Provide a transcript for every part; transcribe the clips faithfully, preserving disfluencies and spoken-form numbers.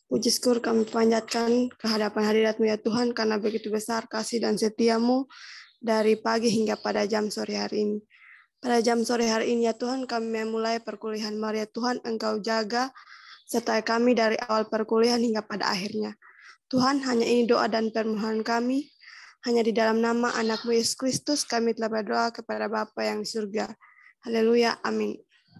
Puji syukur kami panjatkan kehadapan hadirat-Mu ya Tuhan, karena begitu besar kasih dan setia-Mu dari pagi hingga pada jam sore hari ini. Pada jam sore hari ini ya Tuhan, kami memulai perkuliahan Maria Tuhan, Engkau jaga sertai kami dari awal perkuliahan hingga pada akhirnya. Tuhan, hanya ini doa dan permohonan kami, hanya di dalam nama anak-Mu Yesus Kristus kami telah berdoa kepada Bapa yang di surga. Haleluya, amin.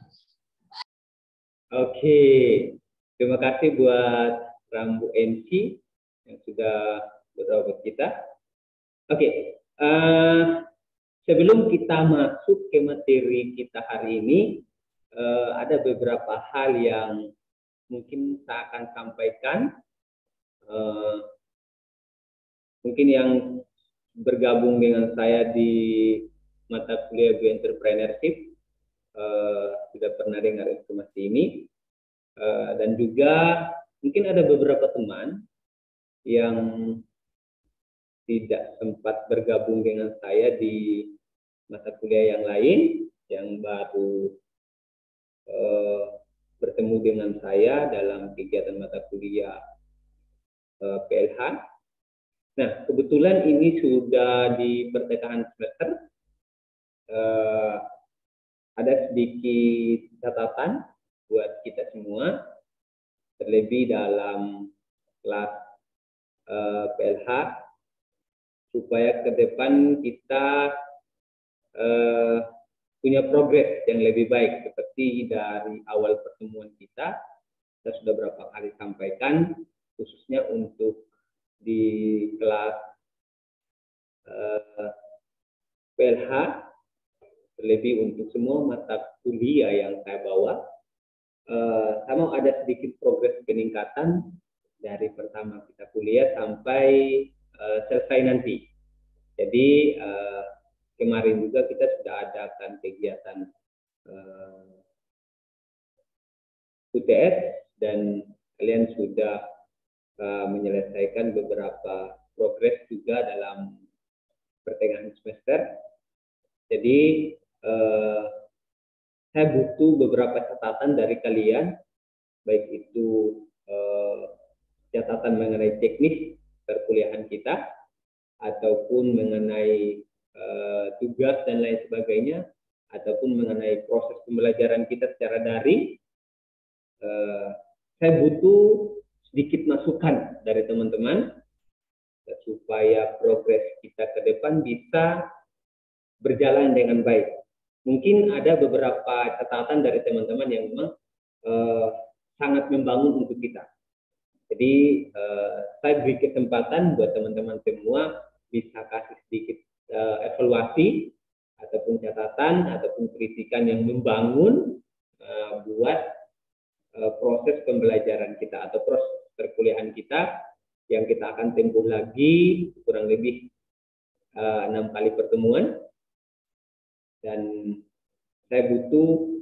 Oke, terima kasih buat Rambu M C yang sudah berdoa buat kita. Oke, uh, sebelum kita masuk ke materi kita hari ini, uh, ada beberapa hal yang mungkin saya akan sampaikan. Uh, mungkin yang bergabung dengan saya di mata kuliah Bioentrepreneurship uh, sudah pernah dengar informasi ini. Uh, dan juga mungkin ada beberapa teman yang tidak sempat bergabung dengan saya di mata kuliah yang lain, yang baru uh, bertemu dengan saya dalam kegiatan mata kuliah uh, P L H. Nah, kebetulan ini sudah di pertengahan semester, uh, ada sedikit catatan buat kita semua, terlebih dalam kelas uh, P L H, supaya ke depan kita uh, punya progres yang lebih baik. Seperti dari awal pertemuan kita, kita sudah berapa kali sampaikan, khususnya untuk di kelas uh, P L H, terlebih untuk semua mata kuliah yang saya bawa, Uh, saya mau ada sedikit progres peningkatan dari pertama kita kuliah sampai uh, selesai nanti. Jadi uh, kemarin juga kita sudah adakan kegiatan uh, U T S dan kalian sudah uh, menyelesaikan beberapa progres juga dalam pertengahan semester. Jadi uh, saya butuh beberapa catatan dari kalian, baik itu eh, catatan mengenai teknis perkuliahan kita, ataupun mengenai eh, tugas dan lain sebagainya, ataupun mengenai proses pembelajaran kita secara daring. Eh, saya butuh sedikit masukan dari teman-teman, supaya progres kita ke depan bisa berjalan dengan baik. Mungkin ada beberapa catatan dari teman-teman yang memang uh, sangat membangun untuk kita. Jadi uh, saya beri kesempatan buat teman-teman semua bisa kasih sedikit uh, evaluasi ataupun catatan ataupun kritikan yang membangun uh, buat uh, proses pembelajaran kita atau proses perkuliahan kita yang kita akan tempuh lagi kurang lebih uh, enam kali pertemuan. Dan saya butuh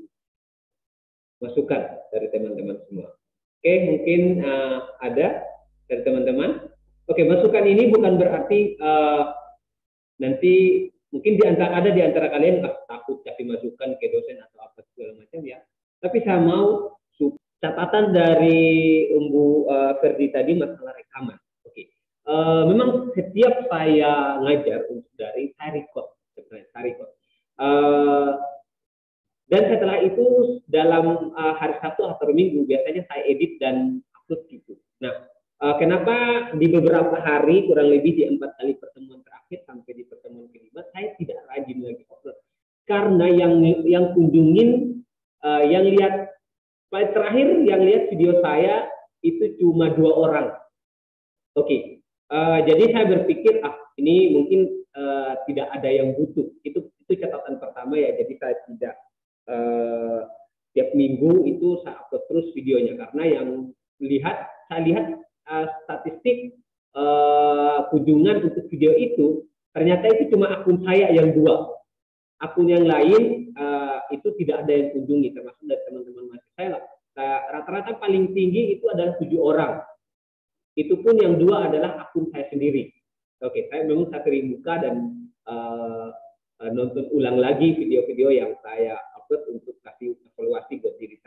masukan dari teman-teman semua. Oke, mungkin uh, ada dari teman-teman. Oke, masukan ini bukan berarti uh, nanti mungkin di antara ada di antara kalian ah, takut kasih masukan ke dosen atau apa segala macam ya. Tapi saya mau catatan dari Umbu uh, Ferdi tadi masalah rekaman. Oke, uh, memang setiap saya ngajar untuk dari saya record, sebenarnya saya record. Uh, dan setelah itu dalam uh, hari Sabtu atau Minggu biasanya saya edit dan upload gitu. Nah, uh, kenapa di beberapa hari kurang lebih di empat kali pertemuan terakhir sampai di pertemuan kelima saya tidak rajin lagi upload? Karena yang yang kunjungin, uh, yang lihat terakhir yang lihat video saya itu cuma dua orang. Oke, okay. uh, jadi saya berpikir ah ini mungkin uh, tidak ada yang butuh. Itu itu catatan pertama ya, jadi saya tidak uh, tiap minggu itu saya upload terus videonya, karena yang lihat saya lihat uh, statistik uh, kunjungan untuk video itu ternyata itu cuma akun saya yang dua, akun yang lain uh, itu tidak ada yang kunjungi, termasuk dari teman-teman mahasiswa saya lah. Rata-rata paling tinggi itu adalah tujuh orang, itu pun yang dua adalah akun saya sendiri. Oke, saya memang saya sering buka dan uh, nonton ulang lagi video-video yang saya upload untuk kasih evaluasi buat diri saya.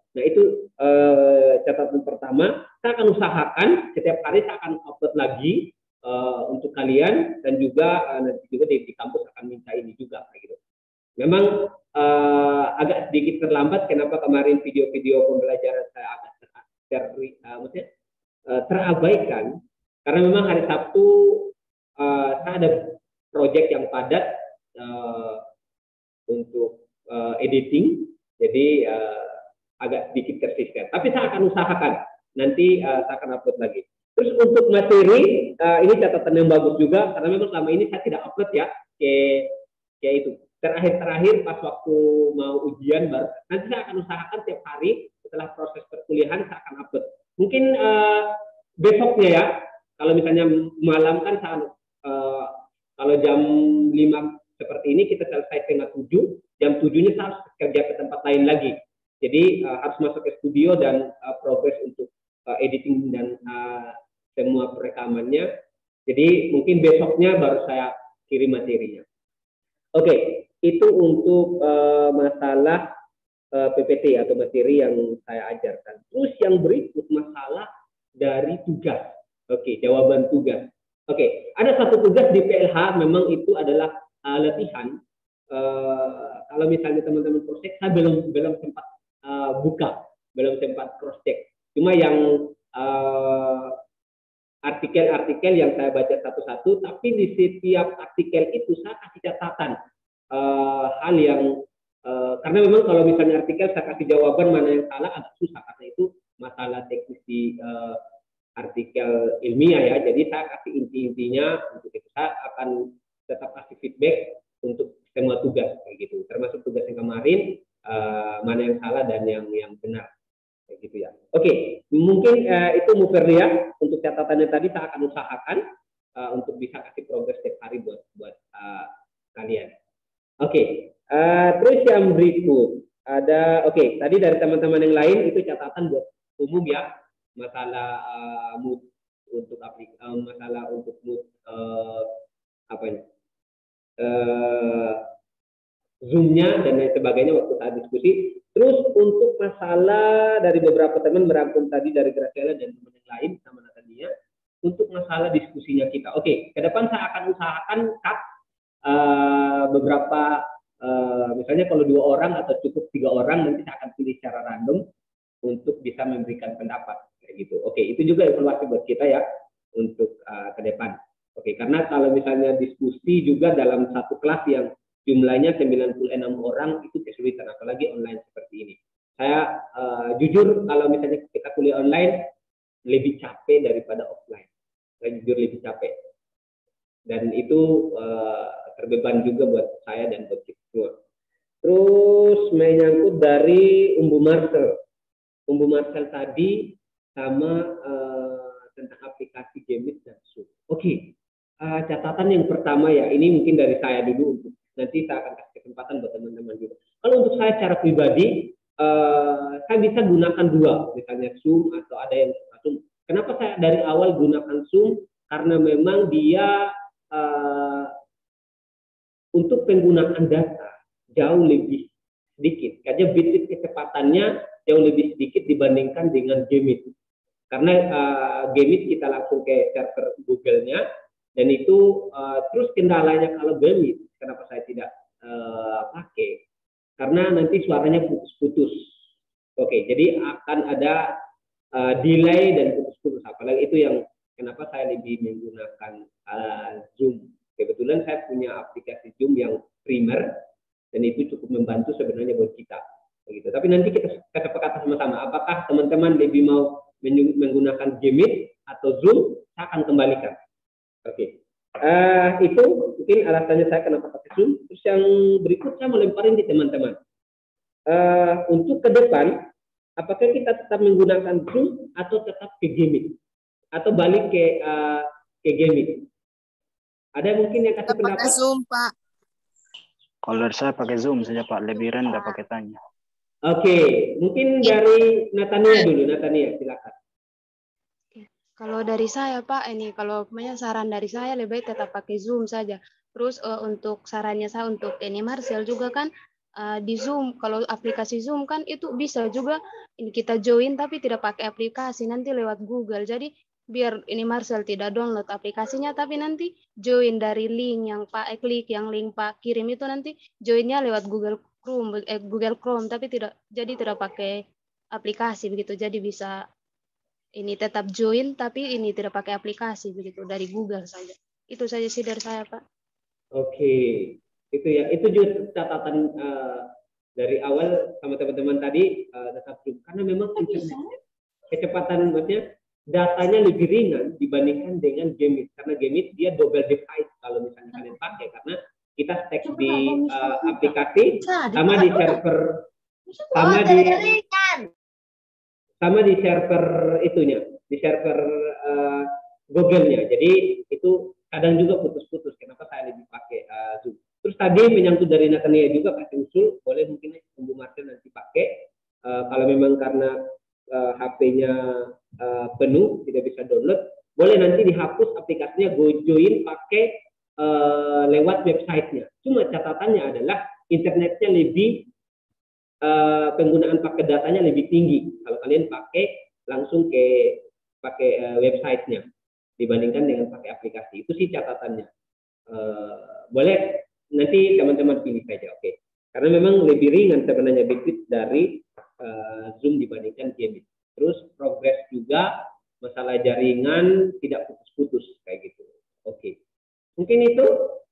Nah itu uh, catatan pertama. Saya akan usahakan setiap hari saya akan upload lagi uh, untuk kalian, dan juga uh, nanti juga di, di kampus akan minta ini juga gitu. Memang uh, agak sedikit terlambat. Kenapa kemarin video-video pembelajaran saya agak ter, ter, uh, maksudnya, uh, terabaikan? Karena memang hari Sabtu uh, saya ada proyek yang padat uh, untuk uh, editing, jadi uh, agak sedikit tersisihkan. Tapi saya akan usahakan. Nanti uh, saya akan upload lagi. Terus untuk materi, uh, ini catatan yang bagus juga, karena memang selama ini saya tidak upload ya, kayak, kayak itu. Terakhir-terakhir pas waktu mau ujian baru, nanti saya akan usahakan tiap hari setelah proses perkuliahan saya akan upload. Mungkin uh, besoknya ya, kalau misalnya malam kan saya, uh, kalau jam lima seperti ini kita selesai setengah tujuh, jam tujuhnya saya harus kerja ke tempat lain lagi. Jadi uh, harus masuk ke studio dan uh, progres untuk uh, editing dan uh, semua perekamannya. Jadi mungkin besoknya baru saya kirim materinya. Oke, okay, itu untuk uh, masalah uh, P P T atau materi yang saya ajarkan. Terus yang berikut masalah dari tugas. Oke, okay, jawaban tugas. Oke, okay, ada satu tugas di P L H memang itu adalah uh, latihan. Uh, kalau misalnya teman-teman cross check, saya belum belum sempat uh, buka, belum sempat cross check. Cuma yang artikel-artikel uh, yang saya baca satu-satu, tapi di setiap artikel itu saya kasih catatan uh, hal yang uh, karena memang kalau misalnya artikel saya kasih jawaban mana yang salah agak susah, karena itu masalah teknis di uh, artikel ilmiah ya. Jadi saya kasih inti-intinya, untuk itu saya akan tetap kasih feedback untuk semua tugas kayak gitu, termasuk tugas yang kemarin uh, mana yang salah dan yang yang benar kayak gitu ya. Oke, mungkin uh, itu Muferlia untuk catatannya tadi. Saya akan usahakan uh, untuk bisa kasih progres setiap hari buat buat uh, kalian. Oke, uh, terus yang berikut ada, oke, okay, tadi dari teman-teman yang lain itu catatan buat umum ya, masalah uh, mood untuk aplik, uh, masalah untuk mood uh, apa ini? Uh, Zoom-nya dan lain sebagainya waktu saat diskusi. Terus untuk masalah dari beberapa teman merangkum tadi dari Graciela dan teman yang lain sama Natania untuk masalah diskusinya kita. Oke, okay, ke depan saya akan usahakan cut uh, beberapa uh, misalnya kalau dua orang atau cukup tiga orang, nanti saya akan pilih secara random untuk bisa memberikan pendapat kayak gitu. Oke, okay, itu juga evaluasi buat kita ya untuk uh, ke depan. Oke, okay, karena kalau misalnya diskusi juga dalam satu kelas yang jumlahnya sembilan puluh enam orang itu kesulitan, apalagi online seperti ini. Saya uh, jujur kalau misalnya kita kuliah online lebih capek daripada offline. Saya jujur lebih capek. Dan itu uh, terbeban juga buat saya dan buat kita semua. Terus menyangkut dari Umbu Marcel. Umbu Marcel tadi sama uh, tentang aplikasi Gemit dan Zoom. Oke, okay. uh, catatan yang pertama ya, ini mungkin dari saya dulu untuk nanti saya akan kasih kesempatan buat teman-teman juga. Kalau untuk saya secara pribadi, uh, saya bisa gunakan dua, misalnya Zoom atau ada yang Zoom. Kenapa saya dari awal gunakan Zoom? Karena memang dia uh, untuk penggunaan data jauh lebih sedikit. Karena bitrate kecepatannya jauh lebih sedikit dibandingkan dengan Gemit. Karena uh, Gemit kita langsung ke server Google-nya, dan itu uh, terus kendalanya kalau Gemit, kenapa saya tidak uh, pakai? Karena nanti suaranya putus-putus. Oke, jadi akan ada uh, delay dan putus-putus. Apalagi itu yang kenapa saya lebih menggunakan uh, Zoom. Kebetulan saya punya aplikasi Zoom yang primer, dan itu cukup membantu sebenarnya buat kita. Begitu. Tapi nanti kita kata-kata sama-sama. Apakah teman-teman lebih mau menggunakan Gemit atau Zoom? Saya akan kembalikan. Oke. Uh, itu mungkin alasannya saya kenapa pakai Zoom. Terus yang berikut saya mau lemparin di teman-teman. Uh, untuk ke depan, apakah kita tetap menggunakan Zoom atau tetap ke Gemit? Atau balik ke uh, ke Gemit? Ada mungkin yang kasih pendapat? Pakai Zoom, Pak. Kalau dari saya pakai Zoom saja, Pak. Lebih rendah pakai tanya. Oke, okay. Mungkin dari Natania dulu. Natania, silakan. Kalau dari saya, Pak, ini kalau punya saran dari saya lebih baik tetap pakai Zoom saja. Terus uh, untuk sarannya saya untuk ini Marcel juga kan uh, di Zoom, kalau aplikasi Zoom kan itu bisa juga ini kita join tapi tidak pakai aplikasi, nanti lewat Google. Jadi biar ini Marcel tidak download aplikasinya, tapi nanti join dari link yang Pak eh, klik, yang link Pak kirim itu nanti joinnya lewat Google Chrome, eh, Google Chrome, tapi tidak jadi tidak pakai aplikasi begitu. Jadi bisa ini tetap join tapi ini tidak pakai aplikasi begitu, dari Google saja. Itu saja sih dari saya, Pak. Oke, itu ya. Itu juga catatan uh, dari awal sama teman-teman tadi uh, tetap zoom, karena memang kecepatan maksudnya datanya lebih ringan dibandingkan dengan Gemit, karena Gemit dia double device kalau misalnya kalian pakai, karena kita tag di uh, aplikasi sama di server sama di sama di server itunya, di server uh, Google-nya. Jadi itu kadang juga putus-putus. Kenapa saya lebih pakai uh, Zoom? Terus tadi menyangkut dari Natania juga kasih usul, boleh mungkin Ibu Marcel nanti pakai. Uh, kalau memang karena uh, H P-nya uh, penuh, tidak bisa download, boleh nanti dihapus aplikasinya, go join pakai uh, lewat websitenya. Cuma catatannya adalah internetnya lebih Uh, penggunaan paket datanya lebih tinggi kalau kalian pakai langsung ke pakai uh, websitenya dibandingkan dengan pakai aplikasi. Itu sih catatannya. Uh, boleh nanti teman-teman pilih saja, oke? Okay. Karena memang lebih ringan sebenarnya benefit dari uh, Zoom dibandingkan Gemit. Terus progres juga masalah jaringan tidak putus-putus kayak gitu. Oke, okay. Mungkin itu.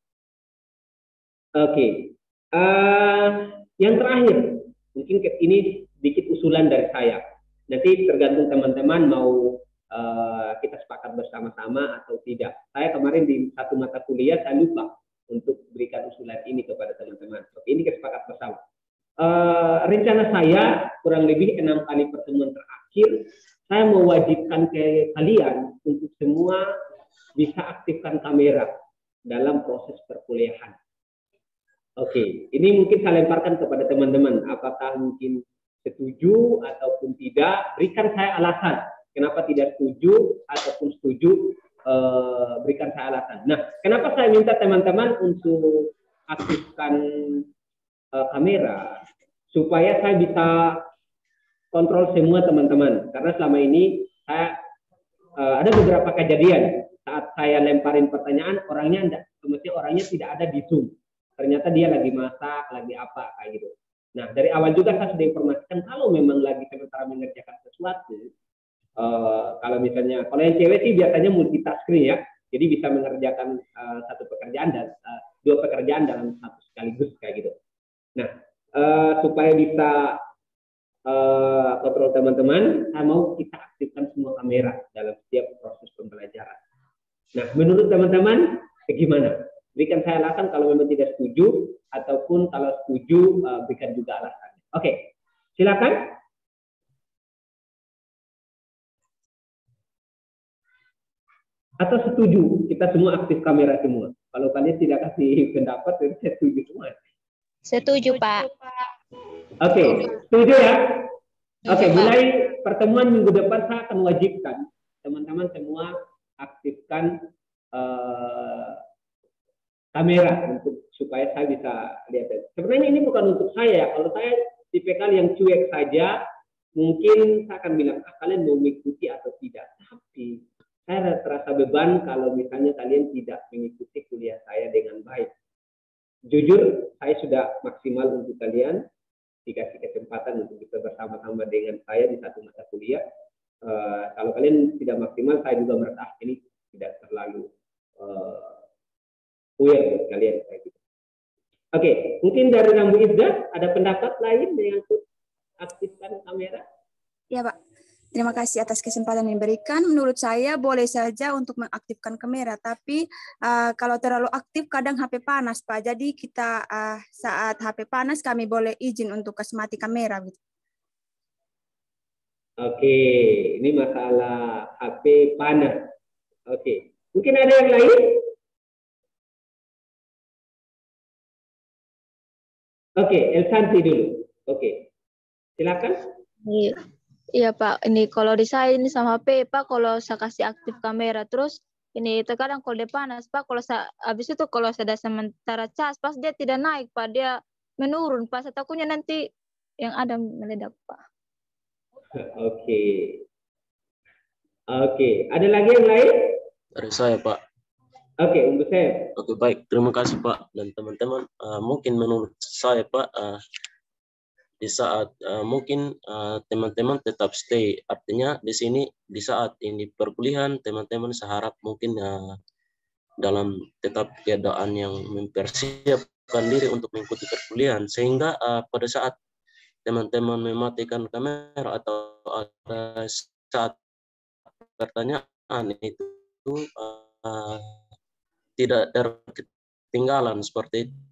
Oke, okay. uh, yang terakhir. Mungkin ini sedikit usulan dari saya. Nanti tergantung teman-teman mau uh, kita sepakat bersama-sama atau tidak. Saya kemarin di satu mata kuliah saya lupa untuk berikan usulan ini kepada teman-teman. Oke, ini kesepakatan bersama. Uh, rencana saya kurang lebih enam kali pertemuan terakhir, saya mewajibkan ke kalian untuk semua bisa aktifkan kamera dalam proses perkuliahan. Oke, ini mungkin saya lemparkan kepada teman-teman. Apakah mungkin setuju ataupun tidak? Berikan saya alasan. Kenapa tidak setuju ataupun setuju? Eh, berikan saya alasan. Nah, kenapa saya minta teman-teman untuk aktifkan eh, kamera? Supaya saya bisa kontrol semua teman-teman. Karena selama ini saya eh, ada beberapa kejadian saat saya lemparin pertanyaan, orangnya enggak, mesti orangnya tidak ada di Zoom. Ternyata dia lagi masak, lagi apa, kayak gitu. Nah, dari awal juga saya sudah informasikan kalau memang lagi sementara mengerjakan sesuatu, uh, kalau misalnya, kalau yang cewek sih biasanya multitasking ya, jadi bisa mengerjakan uh, satu pekerjaan dan uh, dua pekerjaan dalam satu sekaligus, kayak gitu. Nah, uh, supaya bisa uh, kontrol teman-teman, saya mau kita aktifkan semua kamera dalam setiap proses pembelajaran. Nah, menurut teman-teman, bagaimana? Berikan saya alasan kalau memang tidak setuju, ataupun kalau setuju, uh, berikan juga alasannya. Oke, okay. Silakan. Atau setuju, kita semua aktif kamera semua. Kalau kalian tidak kasih pendapat, saya setuju semua. Setuju, Pak. Oke, okay. Setuju ya? Oke, okay. Mulai pertemuan minggu depan saya akan wajibkan teman-teman semua aktifkan uh, kamera untuk supaya saya bisa lihat. Sebenarnya ini bukan untuk saya. Kalau saya tipikal yang cuek saja, mungkin saya akan bilang, ah, kalian mau mengikuti atau tidak. Tapi saya terasa beban kalau misalnya kalian tidak mengikuti kuliah saya dengan baik. Jujur, saya sudah maksimal untuk kalian, dikasih kesempatan untuk bisa bersama-sama dengan saya di satu mata kuliah. Uh, kalau kalian tidak maksimal, saya juga merasa ah, ini tidak terlalu uh, Weird buat kalian kayak gitu. Oke, okay. Mungkin dari Rambu Ibda ada pendapat lain yang aktifkan kamera? Ya, Pak. Terima kasih atas kesempatan yang diberikan. Menurut saya boleh saja untuk mengaktifkan kamera, tapi uh, kalau terlalu aktif kadang H P panas, Pak. Jadi kita uh, saat H P panas kami boleh izin untuk kasih mati kamera gitu. Oke, okay. Ini masalah H P panas. Oke, okay. Mungkin ada yang lain? Oke, okay, Elsanti dulu. Oke, okay. Silakan. Iya, iya Pak. Ini kalau di saya ini sama H P Pak, kalau saya kasih aktif kamera terus ini terkadang kalau dia panas Pak, kalau saya habis itu kalau saya ada sementara cas pas dia tidak naik Pak, dia menurun Pak. Takutnya nanti yang ada meledak Pak. Oke. Oke, ada lagi yang lain? Dari saya Pak. Oke, Om Buset. Oke, baik. Terima kasih Pak dan teman-teman. Uh, mungkin menurut saya Pak, uh, di saat uh, mungkin teman-teman uh, tetap stay, artinya di sini di saat ini perkuliahan teman-teman seharap mungkin uh, dalam tetap keadaan yang mempersiapkan diri untuk mengikuti perkuliahan, sehingga uh, pada saat teman-teman mematikan kamera atau ada saat pertanyaan itu uh, tidak terketinggalan seperti itu.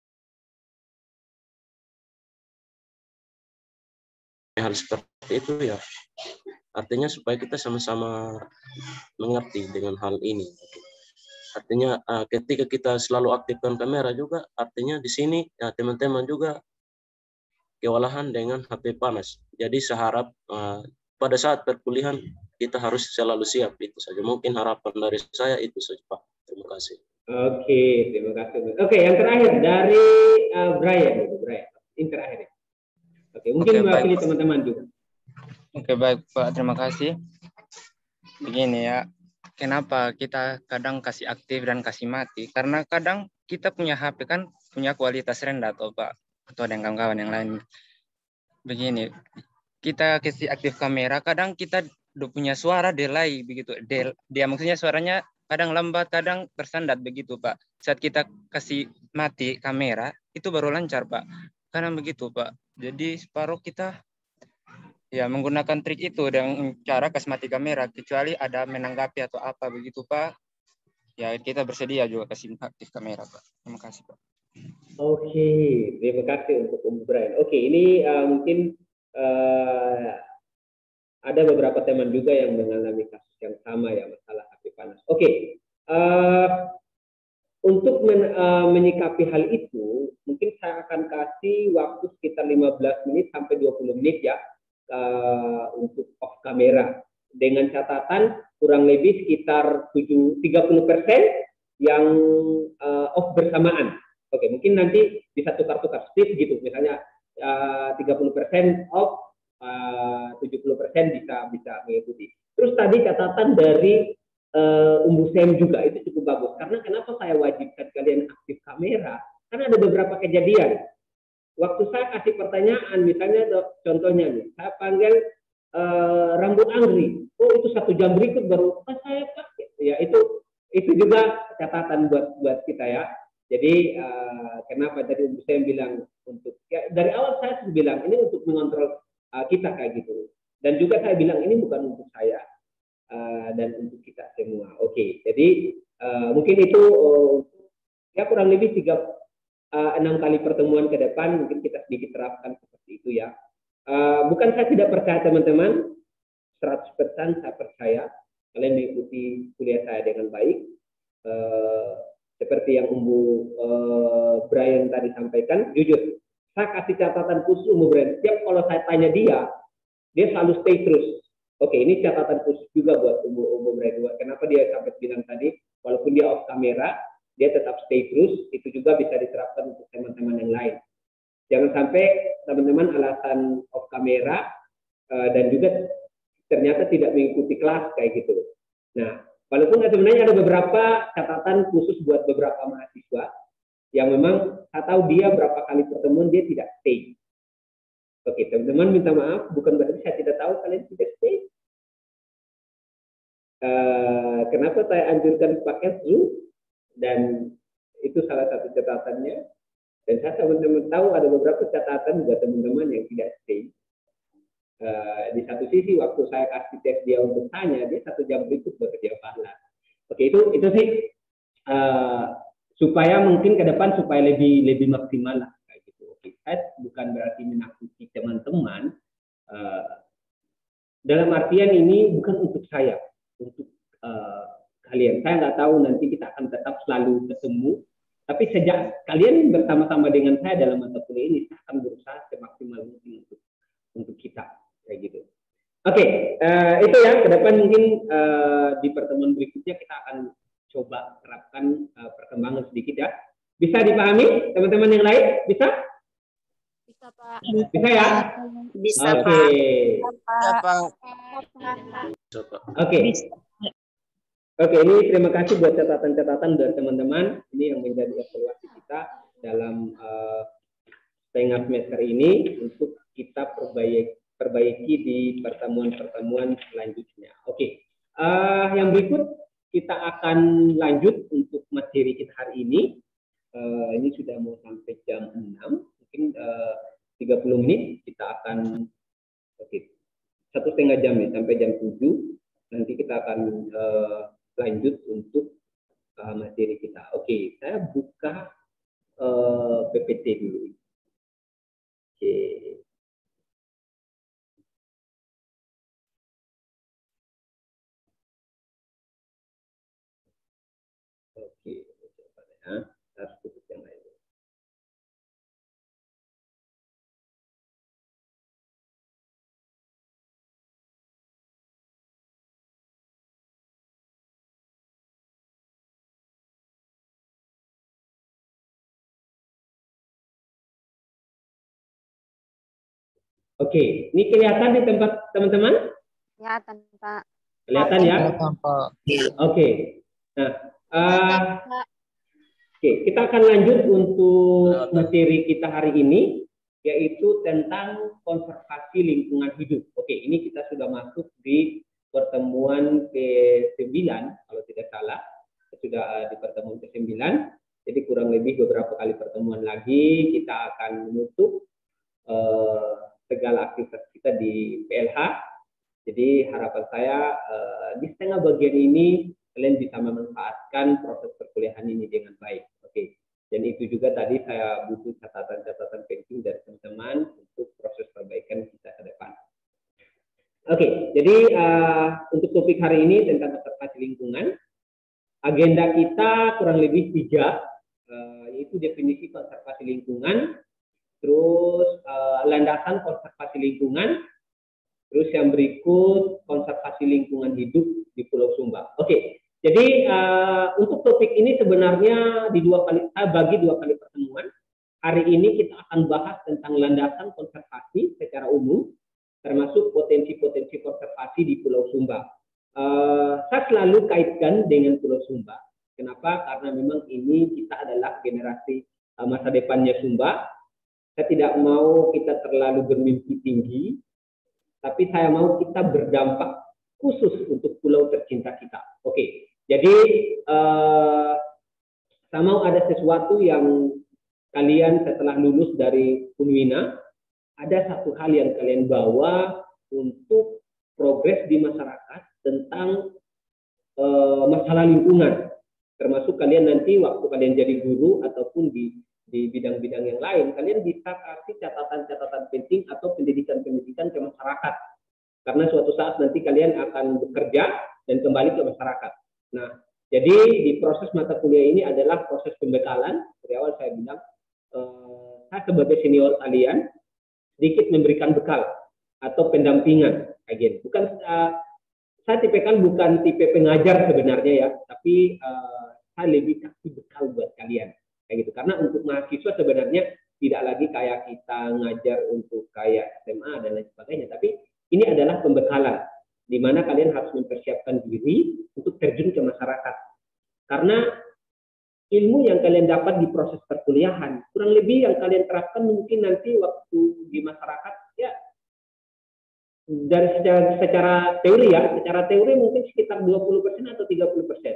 Hal seperti itu ya, artinya supaya kita sama-sama mengerti dengan hal ini. Artinya uh, ketika kita selalu aktifkan kamera juga, artinya di sini ya teman-teman juga kewalahan dengan H P panas. Jadi seharap uh, pada saat perkuliahan kita harus selalu siap, itu saja. Mungkin harapan dari saya itu saja Pak. Terima kasih. Oke, terima kasih. Oke, yang terakhir dari uh, Brian, Brian, ini terakhir. Oke, mungkin mewakili teman-teman juga. Oke, baik Pak, terima kasih. Begini ya, kenapa kita kadang kasih aktif dan kasih mati? Karena kadang kita punya H P kan punya kualitas rendah toh Pak, atau ada kawan-kawan yang lain. Begini, kita kasih aktif kamera, kadang kita udah punya suara delay begitu. Del, dia maksudnya suaranya kadang lambat, kadang tersendat begitu Pak. Saat kita kasih mati kamera, itu baru lancar Pak. Karena begitu Pak. Jadi separuh kita ya menggunakan trik itu dengan cara kasih mati kamera, kecuali ada menanggapi atau apa begitu Pak. Ya kita bersedia juga kasih aktif kamera Pak. Terima kasih Pak. Oke, terima kasih untuk Om Brian. Oke, ini uh, mungkin uh, ada beberapa teman juga yang mengalami kasus yang sama ya, masalah H P panas. Oke, uh, untuk men, uh, menyikapi hal itu, mungkin saya akan kasih waktu sekitar lima belas menit sampai dua puluh menit ya uh, untuk off kamera. Dengan catatan kurang lebih sekitar tiga puluh persen yang uh, off bersamaan. Oke, mungkin nanti bisa tukar-tukar shift gitu. Misalnya uh, tiga puluh persen off, uh, tujuh puluh persen bisa bisa mengikuti. Terus tadi catatan dari Uh, Umbu Sem juga itu cukup bagus, karena kenapa saya wajibkan kalian aktif kamera? Karena ada beberapa kejadian. Waktu saya kasih pertanyaan, misalnya contohnya nih, saya panggil uh, rambut anggrek, oh itu satu jam berikut baru oh, saya pakai. Ya itu itu juga catatan buat buat kita ya. Jadi uh, kenapa tadi Umbu Sem bilang untuk ya, dari awal saya bilang ini untuk mengontrol uh, kita kayak gitu. Dan juga saya bilang ini bukan untuk saya. Uh, dan untuk kita semua. Oke, okay. Jadi uh, mungkin itu uh, ya kurang lebih tiga uh, enam kali pertemuan ke depan mungkin kita sedikit terapkan seperti itu ya. Uh, bukan saya tidak percaya teman-teman, seratus persen saya percaya kalian mengikuti kuliah saya dengan baik. Uh, seperti yang Umbu uh, Brian tadi sampaikan, jujur saya kasih catatan khusus Umbu Brian. Setiap kalau saya tanya dia, dia selalu stay terus. Oke, ini catatan khusus juga buat Umum Redua. Kenapa dia sampai bilang tadi, walaupun dia off kamera, dia tetap stay terus. Itu juga bisa diterapkan untuk teman-teman yang lain. Jangan sampai teman-teman alasan off kamera uh, dan juga ternyata tidak mengikuti kelas kayak gitu. Nah, walaupun sebenarnya ada beberapa catatan khusus buat beberapa mahasiswa yang memang saya tahu dia berapa kali pertemuan dia tidak stay. Oke, teman-teman minta maaf, bukan berarti saya tidak tahu kalian tidak stay. Uh, kenapa saya anjurkan pakai Zoom, dan itu salah satu catatannya. Dan saya teman-teman tahu ada beberapa catatan buat teman-teman yang tidak stay. Uh, di satu sisi waktu saya kasih tes dia untuk tanya, dia satu jam berikut bekerja panas. Oke, itu itu sih uh, supaya mungkin ke depan supaya lebih lebih maksimal lah. Saya bukan berarti menakuti teman-teman, uh, dalam artian ini bukan untuk saya, untuk uh, kalian. Saya nggak tahu nanti kita akan tetap selalu ketemu, tapi sejak kalian bersama-sama dengan saya dalam mata kuliah ini, saya akan berusaha semaksimal mungkin untuk untuk kita kayak gitu. Oke, okay, uh, itu ya ke depan mungkin uh, di pertemuan berikutnya kita akan coba terapkan uh, perkembangan sedikit ya. Bisa dipahami teman-teman yang lain? Bisa? Bisa, Pak. Bisa ya? Bisa, Oke. Pak. Bisa, Pak. Oke. Oke, ini terima kasih buat catatan-catatan dari teman-teman. Ini yang menjadi evaluasi kita dalam uh, setengah semester ini untuk kita perbaiki, perbaiki di pertemuan-pertemuan selanjutnya. Oke, uh, yang berikut kita akan lanjut untuk materi kita hari ini. Uh, ini sudah mau sampai jam enam, mungkin uh, tiga puluh menit kita akan, oke, okay, satu setengah jam ya, sampai jam tujuh. Nanti kita akan uh, lanjut untuk uh, materi kita. Oke, okay, saya buka uh, P P T dulu. Oke. Okay. Oke, okay. Ya, harus tutup yang lain. Oke, ini kelihatan di tempat teman-teman? Kelihatan, Pak. Kelihatan ya? Kelihatan, Pak. Oke. Nah, uh, oke, kita akan lanjut untuk materi kita hari ini, yaitu tentang konservasi lingkungan hidup. Oke, ini kita sudah masuk di pertemuan ke sembilan, kalau tidak salah. Sudah uh, di pertemuan ke sembilan. Jadi kurang lebih beberapa kali pertemuan lagi kita akan menutup uh, segala aktivitas kita di P L H. Jadi harapan saya uh, di setengah bagian ini kalian bisa memanfaatkan proses perkuliahan ini dengan baik. Oke. Okay. Dan itu juga tadi saya butuh catatan-catatan penting dari teman-teman untuk proses perbaikan kita ke depan. Oke, okay. Jadi uh, untuk topik hari ini tentang konservasi lingkungan, agenda kita kurang lebih tiga, uh, yaitu definisi konservasi lingkungan, terus uh, landasan konservasi lingkungan, terus yang berikut konservasi lingkungan hidup di Pulau Sumba. Oke, jadi uh, untuk topik ini sebenarnya di dua kali, saya bagi dua kali pertemuan. Hari ini kita akan bahas tentang landasan konservasi secara umum, termasuk potensi-potensi konservasi di Pulau Sumba. Uh, saya selalu kaitkan dengan Pulau Sumba. Kenapa? Karena memang ini kita adalah generasi uh, masa depannya Sumba. Saya tidak mau kita terlalu bermimpi tinggi, tapi saya mau kita berdampak khusus untuk pulau tercinta kita. Oke, jadi uh, saya mau ada sesuatu yang kalian setelah lulus dari Unwina, ada satu hal yang kalian bawa untuk progres di masyarakat tentang uh, masalah lingkungan. Termasuk kalian nanti waktu kalian jadi guru ataupun di di bidang-bidang yang lain, kalian bisa kasih catatan-catatan penting atau pendidikan-pendidikan ke masyarakat. Karena suatu saat nanti kalian akan bekerja dan kembali ke masyarakat. Nah, jadi di proses mata kuliah ini adalah proses pembekalan. Dari awal saya bilang, eh, saya sebagai senior kalian sedikit memberikan bekal atau pendampingan. Again, bukan uh, saya tipe kan bukan tipe pengajar sebenarnya ya, tapi uh, saya lebih kasih bekal buat kalian. Kayak gitu. Karena untuk mahasiswa sebenarnya tidak lagi kayak kita ngajar untuk kayak S M A dan lain sebagainya, tapi ini adalah pembekalan di mana kalian harus mempersiapkan diri untuk terjun ke masyarakat. Karena ilmu yang kalian dapat di proses perkuliahan kurang lebih yang kalian terapkan mungkin nanti waktu di masyarakat ya dari secara, secara teori ya, secara teori mungkin sekitar dua puluh persen atau tiga puluh persen.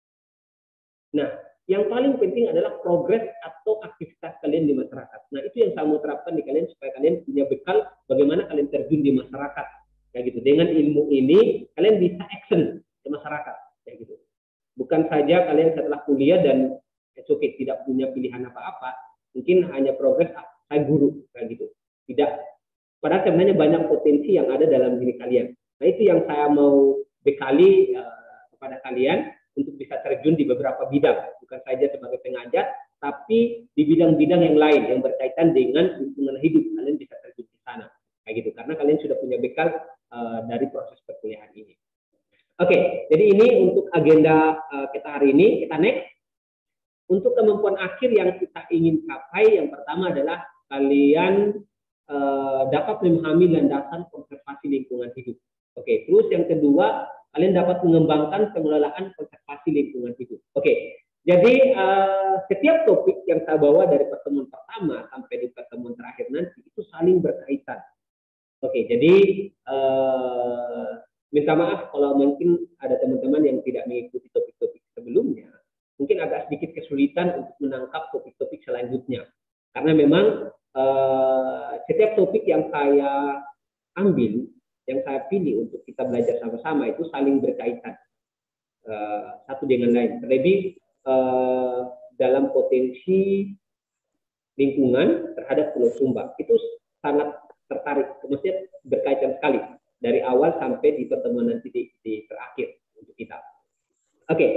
Nah, yang paling penting adalah progres atau aktivitas kalian di masyarakat. Nah, itu yang saya mau terapkan di kalian supaya kalian punya bekal bagaimana kalian terjun di masyarakat. Kayak gitu. Dengan ilmu ini, kalian bisa action ke masyarakat. Kayak gitu. Bukan saja kalian setelah kuliah dan oke okay, tidak punya pilihan apa-apa, mungkin hanya progres, ah, saya guru. Kayak gitu. Tidak. Padahal sebenarnya banyak potensi yang ada dalam diri kalian. Nah, itu yang saya mau bekali uh, kepada kalian untuk bisa terjun di beberapa bidang, bukan saja sebagai pengajar, tapi di bidang-bidang yang lain yang berkaitan dengan lingkungan hidup, kalian bisa terjun di sana, kayak gitu, karena kalian sudah punya bekal uh, dari proses perkuliahan ini. Oke, okay, jadi ini untuk agenda uh, kita hari ini. Kita next. Untuk kemampuan akhir yang kita ingin capai, yang pertama adalah kalian uh, dapat memahami landasan konservasi lingkungan hidup. Oke, terus yang kedua, kalian dapat mengembangkan pengelolaan konservasi lingkungan hidup. Oke, jadi uh, setiap topik yang saya bawa dari pertemuan pertama sampai di pertemuan terakhir nanti itu saling berkaitan. Oke, jadi uh, minta maaf kalau mungkin ada teman-teman yang tidak mengikuti topik-topik sebelumnya, mungkin agak sedikit kesulitan untuk menangkap topik-topik selanjutnya. Karena memang uh, setiap topik yang saya ambil, yang saya pilih untuk kita belajar sama-sama itu saling berkaitan uh, satu dengan lain. Terlebih uh, dalam potensi lingkungan terhadap Pulau Sumba itu sangat tertarik, maksudnya berkaitan sekali dari awal sampai di pertemuan nanti di, di terakhir untuk kita. Oke. Okay.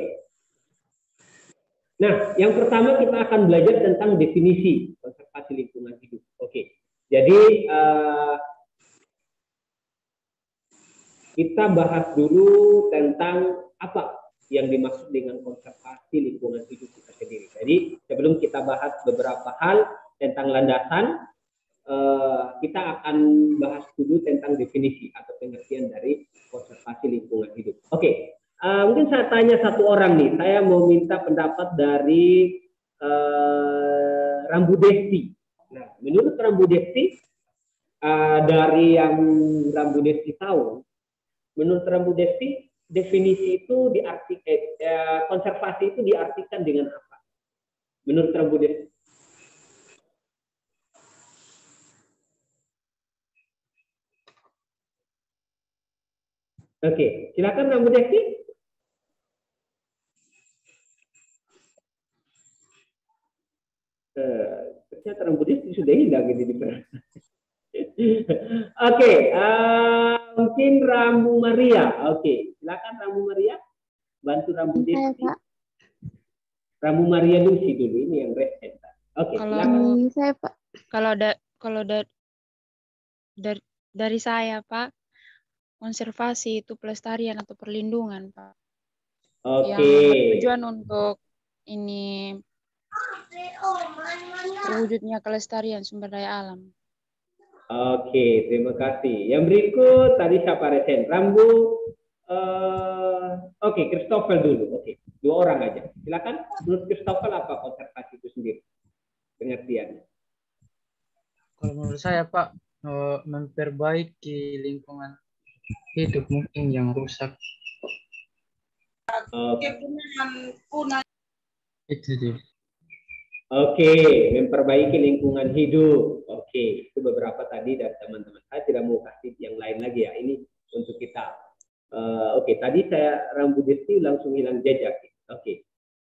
Nah, yang pertama kita akan belajar tentang definisi konservasi lingkungan hidup. Oke. Okay. Jadi uh, kita bahas dulu tentang apa yang dimaksud dengan konservasi lingkungan hidup kita sendiri. Jadi sebelum kita bahas beberapa hal tentang landasan, uh, kita akan bahas dulu tentang definisi atau pengertian dari konservasi lingkungan hidup. Oke, okay. uh, mungkin saya tanya satu orang nih. Saya mau minta pendapat dari uh, Rambu Desti. Nah, menurut Rambu Desti, uh, dari yang Rambu Desti tahu, menurut Rambu Desti, definisi itu diartikan, eh, konservasi itu diartikan dengan apa? Menurut Rambu Desti? Oke, silakan Rambu Desti. Eh, ternyata Rambu Desti sudah hilang ini di Oke, okay, uh, mungkin Rambu Maria. Oke, okay. Silakan Rambu Maria, bantu Rambu Desti. Rambu Maria Lucy dulu, ini yang resen. Oke, okay, kalau silakan. Saya Pak. Kalau da, kalau da, dari dari saya Pak, konservasi itu pelestarian atau perlindungan Pak. Oke. Okay. Yang bertujuan untuk ini terwujudnya kelestarian sumber daya alam. Oke, terima kasih. Yang berikut tadi siapa resen? Rambu. Uh, Oke, okay, Christopher dulu. Oke, okay. Dua orang aja. Silakan. Menurut Christopher apa konservasi itu sendiri? Pengertiannya. Kalau menurut saya Pak, memperbaiki lingkungan hidup mungkin yang rusak. Okay. Itu dia. Oke, memperbaiki lingkungan hidup. Oke, itu beberapa tadi dari teman-teman. Saya tidak mau kasih yang lain lagi ya. Ini untuk kita. Uh, Oke, tadi saya Rambu Desti langsung hilang jejak. Oke.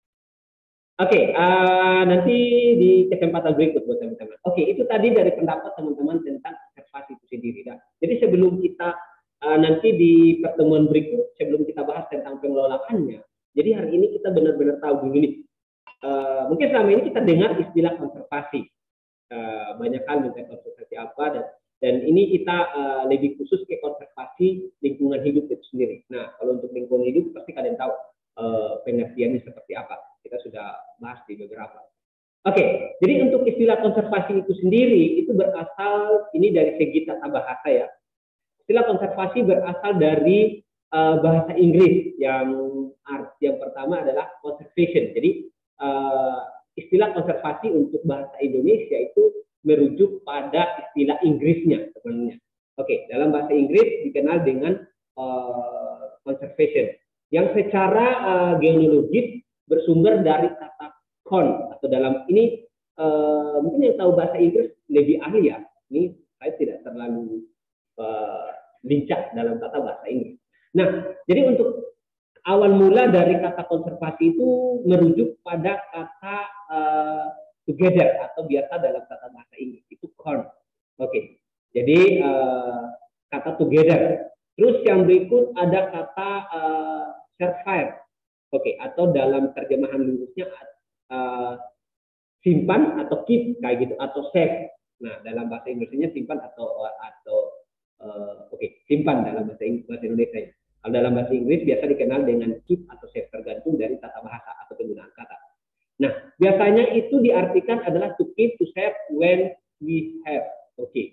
Oke, uh, nanti di kesempatan berikut buat teman-teman. Oke, itu tadi dari pendapat teman-teman tentang konservasi itu sendiri. Nah, jadi sebelum kita uh, nanti di pertemuan berikut, sebelum kita bahas tentang pengelolaannya, jadi hari ini kita benar-benar tahu dulu nih. Uh, mungkin selama ini kita dengar istilah konservasi, uh, banyak hal tentang konservasi apa dan dan ini kita uh, lebih khusus ke konservasi lingkungan hidup itu sendiri. Nah, kalau untuk lingkungan hidup pasti kalian tahu uh, pengertiannya seperti apa. Kita sudah bahas di beberapa. Oke, okay, jadi untuk istilah konservasi itu sendiri itu berasal ini dari segi tata bahasa ya. Istilah konservasi berasal dari uh, bahasa Inggris yang arti yang pertama adalah conservation. Jadi Uh, istilah konservasi untuk bahasa Indonesia itu merujuk pada istilah Inggrisnya sebenarnya. Oke, okay, dalam bahasa Inggris dikenal dengan uh, conservation, yang secara uh, genealogis bersumber dari kata con atau dalam ini uh, mungkin yang tahu bahasa Inggris lebih ahli ya. Ini saya tidak terlalu uh, lincah dalam kata bahasa Inggris. Nah, jadi untuk awal mula dari kata konservasi itu merujuk pada kata uh, together atau biasa dalam kata bahasa Inggris itu con. Oke, okay. Jadi uh, kata together. Terus yang berikut ada kata uh, survive. Oke, okay. Atau dalam terjemahan lurusnya uh, simpan atau keep kayak gitu atau save. Nah, dalam bahasa Inggrisnya simpan atau atau uh, oke okay. simpan dalam bahasa Inggris, bahasa Indonesia. Kalau dalam bahasa Inggris biasa dikenal dengan keep atau save tergantung dari tata bahasa atau penggunaan kata. Nah, biasanya itu diartikan adalah to keep, to save, when, we have. Oke. Okay.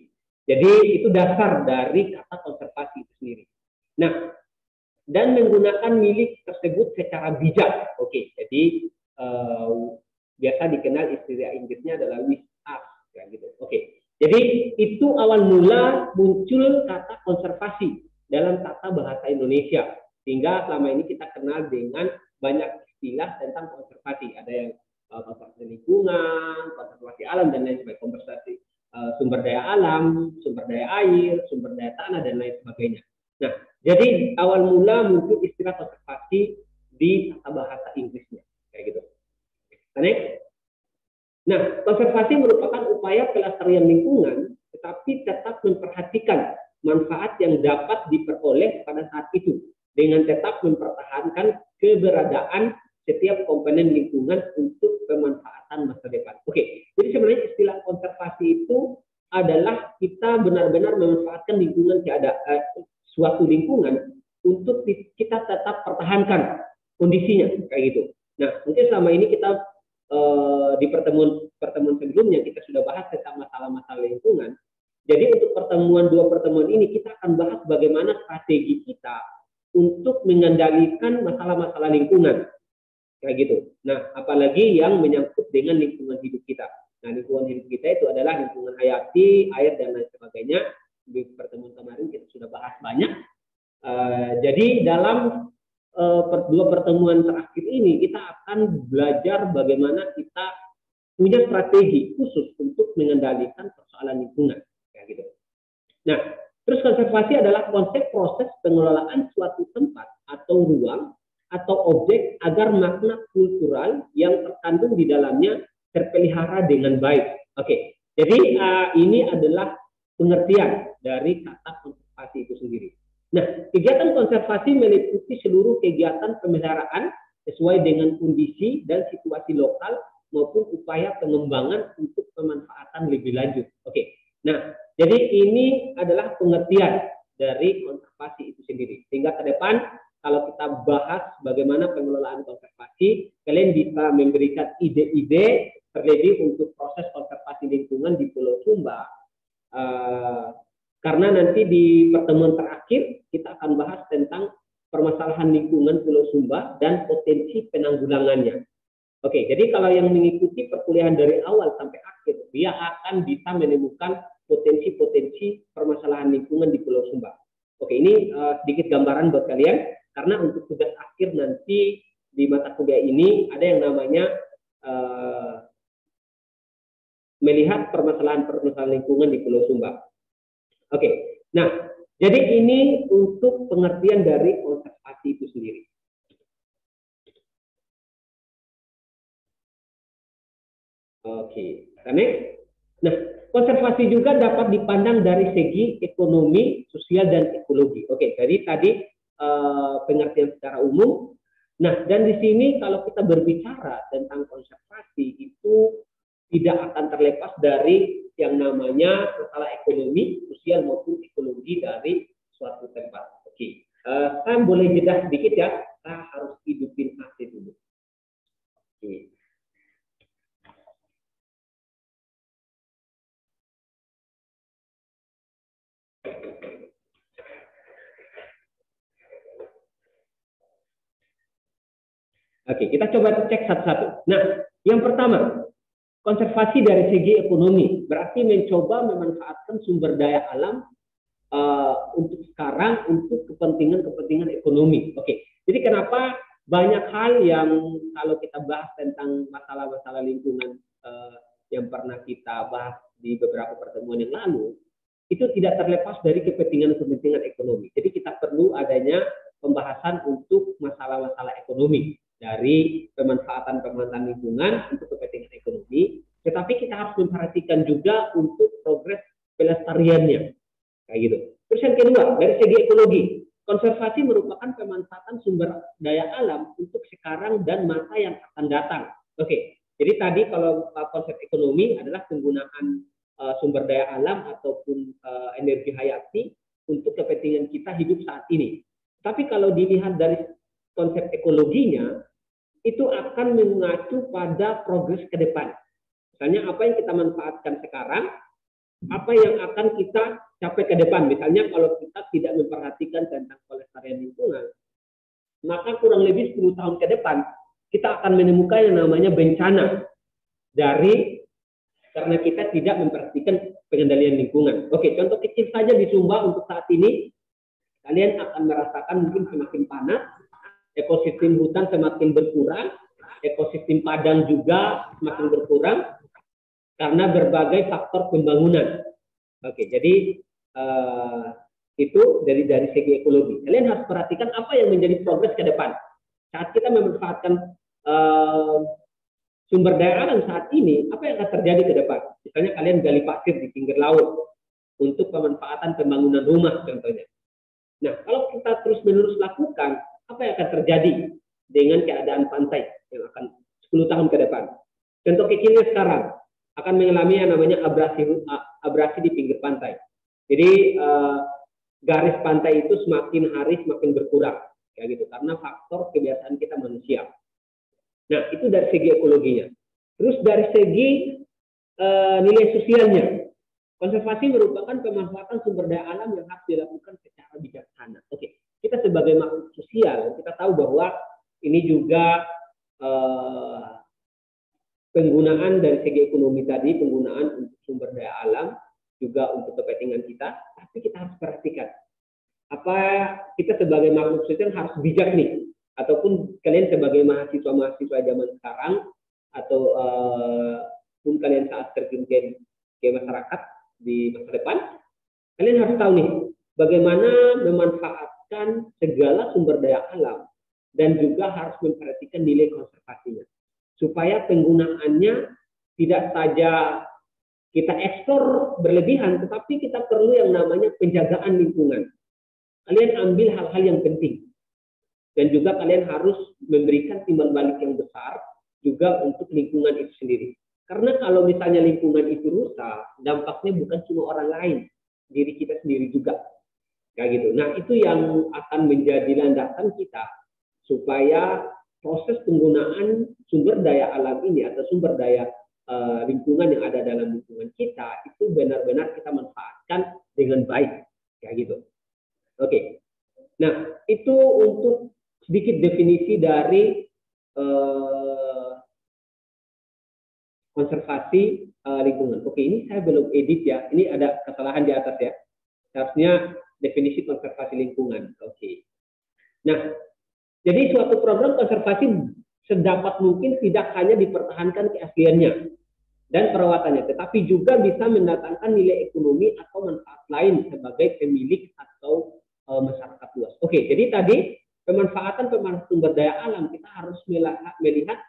Jadi itu dasar dari kata konservasi itu sendiri. Nah, dan menggunakan milik tersebut secara bijak. Oke, jadi uh, biasa dikenal istilah Inggrisnya adalah with us, ya gitu. Oke, jadi itu awal mula muncul kata konservasi dalam tata bahasa Indonesia, sehingga selama ini kita kenal dengan banyak istilah tentang konservasi. Ada yang uh, konservasi lingkungan, konservasi alam, dan lain sebagainya. Konservasi uh, sumber daya alam, sumber daya air, sumber daya tanah, dan lain sebagainya. Nah, jadi awal mula muncul istilah konservasi di tata bahasa Inggrisnya, kayak gitu. Next. Nah, konservasi merupakan upaya pelestarian lingkungan, tetapi tetap memperhatikan manfaat yang dapat diperoleh pada saat itu, dengan tetap mempertahankan keberadaan setiap komponen lingkungan untuk pemanfaatan masa depan. Oke, jadi sebenarnya istilah konservasi itu adalah kita benar-benar memanfaatkan lingkungan keadaan suatu lingkungan untuk kita tetap pertahankan kondisinya kayak gitu. Nah, mungkin selama ini kita uh, di pertemuan pertemuan sebelumnya kita sudah bahas tentang masalah-masalah lingkungan. Jadi untuk pertemuan dua pertemuan ini kita akan bahas bagaimana strategi kita untuk mengendalikan masalah-masalah lingkungan kayak gitu. Nah, apalagi yang menyangkut dengan lingkungan hidup kita. Nah, lingkungan hidup kita itu adalah lingkungan hayati, air, dan lain sebagainya. Di pertemuan kemarin kita sudah bahas banyak. Uh, jadi dalam uh, per, dua pertemuan terakhir ini kita akan belajar bagaimana kita punya strategi khusus untuk mengendalikan persoalan lingkungan, kayak gitu. Nah, terus konservasi adalah konsep proses pengelolaan suatu tempat atau ruang atau objek agar makna kultural yang terkandung di dalamnya terpelihara dengan baik. Oke, jadi uh, ini adalah pengertian dari kata konservasi itu sendiri. Nah, kegiatan konservasi meliputi seluruh kegiatan pemeliharaan sesuai dengan kondisi dan situasi lokal maupun upaya pengembangan untuk pemanfaatan lebih lanjut. Oke, nah jadi ini adalah pengertian dari konservasi itu sendiri. Sehingga ke depan kalau kita bahas bagaimana pengelolaan konservasi, kalian bisa memberikan ide-ide terlebih untuk proses konservasi lingkungan di Pulau Sumba. Uh, karena nanti di pertemuan terakhir kita akan bahas tentang permasalahan lingkungan Pulau Sumba dan potensi penanggulangannya. Oke, jadi kalau yang mengikuti perkuliahan dari awal sampai akhir, dia akan bisa menemukan potensi-potensi permasalahan lingkungan di Pulau Sumba. Oke, ini uh, sedikit gambaran buat kalian, karena untuk tugas akhir nanti di mata kuliah ini ada yang namanya uh, melihat permasalahan-permasalahan lingkungan di Pulau Sumba. Oke, nah jadi ini untuk pengertian dari konservasi itu sendiri. Oke, next. Nah, konservasi juga dapat dipandang dari segi ekonomi, sosial, dan ekologi. Oke, jadi tadi uh, pengertian secara umum. Nah, dan di sini kalau kita berbicara tentang konservasi itu tidak akan terlepas dari yang namanya masalah ekonomi, sosial maupun ekologi dari suatu tempat. Oke, uh, saya boleh jeda sedikit ya. Saya harus hidupin A C dulu. Oke. Oke, kita coba cek satu-satu. Nah, yang pertama, konservasi dari segi ekonomi berarti mencoba memanfaatkan sumber daya alam uh, untuk sekarang untuk kepentingan-kepentingan ekonomi. Oke, jadi kenapa banyak hal yang kalau kita bahas tentang masalah-masalah lingkungan uh, yang pernah kita bahas di beberapa pertemuan yang lalu, itu tidak terlepas dari kepentingan-kepentingan ekonomi. Jadi kita perlu adanya pembahasan untuk masalah-masalah ekonomi dari pemanfaatan-pemanfaatan lingkungan untuk kepentingan ekonomi, tetapi kita harus memperhatikan juga untuk progres pelestariannya, kayak gitu. Terus yang kedua, dari segi ekologi, konservasi merupakan pemanfaatan sumber daya alam untuk sekarang dan masa yang akan datang. Oke, jadi tadi kalau konsep ekonomi adalah penggunaan uh, sumber daya alam ataupun uh, energi hayati untuk kepentingan kita hidup saat ini. Tapi kalau dilihat dari konsep ekologinya, itu akan mengacu pada progres ke depan. Misalnya apa yang kita manfaatkan sekarang, apa yang akan kita capai ke depan. Misalnya kalau kita tidak memperhatikan tentang kelestarian lingkungan, maka kurang lebih sepuluh tahun ke depan kita akan menemukan yang namanya bencana dari karena kita tidak memperhatikan pengendalian lingkungan. Oke, contoh kecil saja di Sumba untuk saat ini, kalian akan merasakan mungkin semakin panas, ekosistem hutan semakin berkurang, ekosistem padang juga semakin berkurang karena berbagai faktor pembangunan. Oke, jadi uh, itu dari dari segi ekologi. Kalian harus perhatikan apa yang menjadi progres ke depan. Saat kita memanfaatkan uh, sumber daya alam saat ini, apa yang akan terjadi ke depan? Misalnya kalian gali pasir di pinggir laut untuk pemanfaatan pembangunan rumah contohnya. Nah, kalau kita terus-menerus lakukan, apa yang akan terjadi dengan keadaan pantai yang akan sepuluh tahun ke depan? Contoh kecilnya sekarang akan mengalami yang namanya abrasi abrasi di pinggir pantai. Jadi uh, garis pantai itu semakin hari semakin berkurang, kayak gitu, karena faktor kebiasaan kita manusia. Nah, itu dari segi ekologinya. Terus dari segi uh, nilai sosialnya, konservasi merupakan pemanfaatan sumber daya alam yang harus dilakukan secara bijaksana. Oke, kita sebagai makhluk sosial, kita tahu bahwa ini juga uh, penggunaan dari segi ekonomi tadi, penggunaan untuk sumber daya alam, juga untuk kepentingan kita, tapi kita harus perhatikan. Apa kita sebagai makhluk sosial harus bijak nih, ataupun kalian sebagai mahasiswa-mahasiswa zaman sekarang, atau uh, pun kalian saat terjun ke, ke masyarakat di masa depan, kalian harus tahu nih, bagaimana memanfaatkan segala sumber daya alam, dan juga harus memperhatikan nilai konservasinya. Supaya penggunaannya tidak saja kita ekspor berlebihan, tetapi kita perlu yang namanya penjagaan lingkungan. Kalian ambil hal-hal yang penting. Dan juga kalian harus memberikan timbal balik yang besar juga untuk lingkungan itu sendiri. Karena kalau misalnya lingkungan itu rusak, dampaknya bukan cuma orang lain, diri kita sendiri juga. Kayak gitu. Nah, itu yang akan menjadi landasan kita supaya proses penggunaan sumber daya alam ini atau sumber daya uh, lingkungan yang ada dalam lingkungan kita itu benar-benar kita manfaatkan dengan baik, kayak gitu. Oke, okay. Nah itu untuk sedikit definisi dari uh, konservasi uh, lingkungan. Oke, okay, ini saya belum edit ya, ini ada kesalahan di atas ya. Seharusnya definisi konservasi lingkungan. Oke. Okay. Nah. Jadi suatu program konservasi sedapat mungkin tidak hanya dipertahankan keasliannya dan perawatannya, tetapi juga bisa mendatangkan nilai ekonomi atau manfaat lain sebagai pemilik atau e, masyarakat luas. Oke, jadi tadi pemanfaatan pemanfaatan sumber daya alam kita harus melihat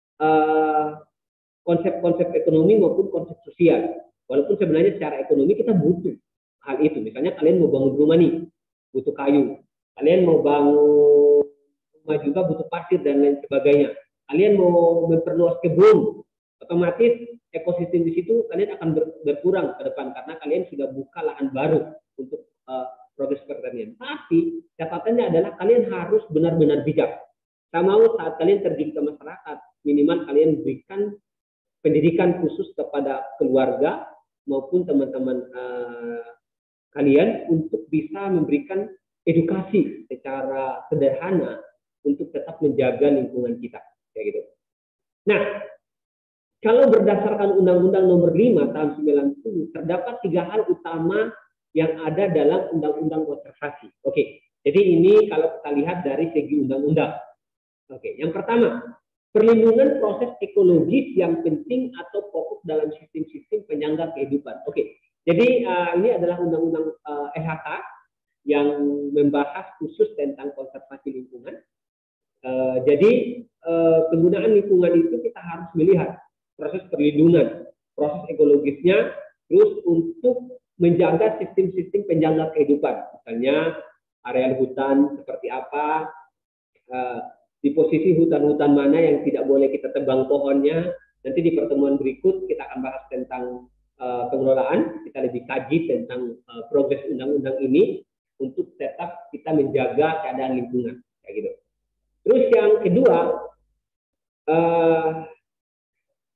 konsep-konsep e, ekonomi maupun konsep sosial. Walaupun sebenarnya secara ekonomi kita butuh hal itu. Misalnya kalian mau bangun rumah nih, butuh kayu. Kalian mau bangun rumah juga butuh pasir dan lain sebagainya. Kalian mau memperluas kebun, otomatis ekosistem di situ kalian akan ber, berkurang ke depan karena kalian sudah buka lahan baru untuk uh, progres pertanian. Tapi catatannya adalah kalian harus benar-benar bijak. Saya mau saat kalian terjun ke masyarakat, minimal kalian berikan pendidikan khusus kepada keluarga maupun teman-teman uh, kalian untuk bisa memberikan edukasi secara sederhana untuk tetap menjaga lingkungan kita, kayak gitu. Nah, kalau berdasarkan Undang-Undang Nomor lima tahun sembilan puluh, terdapat tiga hal utama yang ada dalam Undang-Undang Konservasi. Oke, jadi ini kalau kita lihat dari segi undang-undang. Oke, yang pertama, perlindungan proses ekologis yang penting atau pokok dalam sistem-sistem penyangga kehidupan. Oke, jadi uh, ini adalah Undang-Undang uh, E H K yang membahas khusus tentang konservasi lingkungan. Uh, jadi uh, penggunaan lingkungan itu kita harus melihat proses perlindungan, proses ekologisnya, terus untuk menjaga sistem-sistem penjaga kehidupan, misalnya areal hutan seperti apa, uh, di posisi hutan-hutan mana yang tidak boleh kita tebang pohonnya. Nanti di pertemuan berikut kita akan bahas tentang uh, pengelolaan, kita lebih kaji tentang uh, progres undang-undang ini untuk tetap kita menjaga keadaan lingkungan, kayak gitu. Terus yang kedua, uh,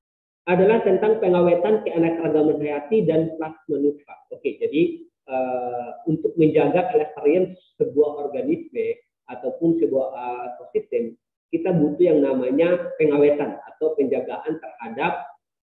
adalah tentang pengawetan keanekaragaman hayati dan plasmanufa. Oke, jadi uh, untuk menjaga kelestarian sebuah organisme ataupun sebuah uh, ekosistem, kita butuh yang namanya pengawetan atau penjagaan terhadap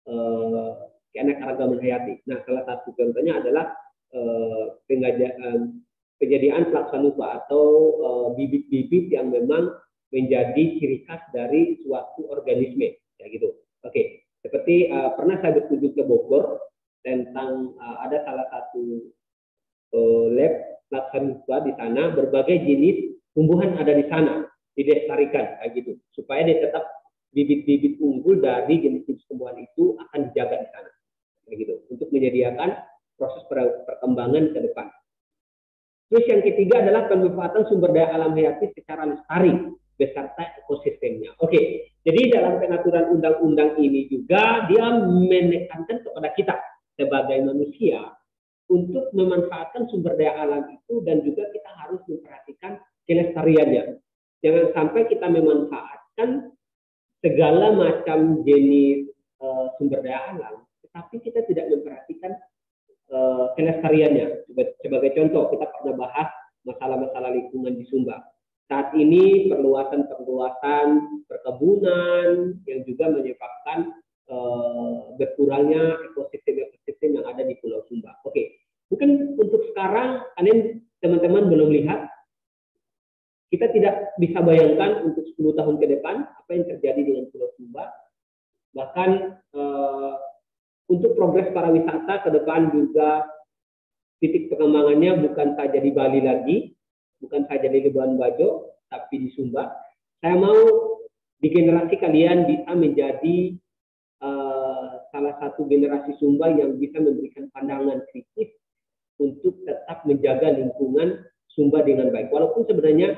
uh, keanekaragaman hayati. Nah, salah satu contohnya adalah uh, pengajaan penyediaan plasmanufa atau bibit-bibit uh, yang memang menjadi ciri khas dari suatu organisme, ya gitu. Oke. Seperti uh, pernah saya berkunjung ke Bogor tentang uh, ada salah satu uh, lab plasmanufa di sana, berbagai jenis tumbuhan ada di sana dilestarikan kayak gitu supaya dia tetap bibit-bibit unggul dari jenis-jenis tumbuhan itu akan dijaga di sana kayak gitu untuk menyediakan proses per perkembangan ke depan. Terus yang ketiga adalah pemanfaatan sumber daya alam hayati secara lestari beserta ekosistemnya. Oke, jadi dalam pengaturan undang-undang ini juga dia menekankan kepada kita sebagai manusia untuk memanfaatkan sumber daya alam itu dan juga kita harus memperhatikan kelestariannya. Jangan sampai kita memanfaatkan segala macam jenis uh, sumber daya alam, tetapi kita tidak memperhatikan uh, kelestariannya. Sebagai contoh, kita pernah bahas masalah-masalah lingkungan di Sumba. Saat ini perluasan-perluasan perkebunan yang juga menyebabkan uh, berkurangnya ekosistem-ekosistem yang ada di Pulau Sumba. Oke, mungkin untuk sekarang kalian teman-teman belum lihat, kita tidak bisa bayangkan untuk sepuluh tahun ke depan apa yang terjadi dengan Pulau Sumba. Bahkan uh, untuk progres pariwisata ke depan juga titik pengembangannya bukan saja di Bali lagi, bukan saja di Labuan Bajo, tapi di Sumba. Saya mau di generasi kalian bisa menjadi uh, salah satu generasi Sumba yang bisa memberikan pandangan kritis untuk tetap menjaga lingkungan Sumba dengan baik. Walaupun sebenarnya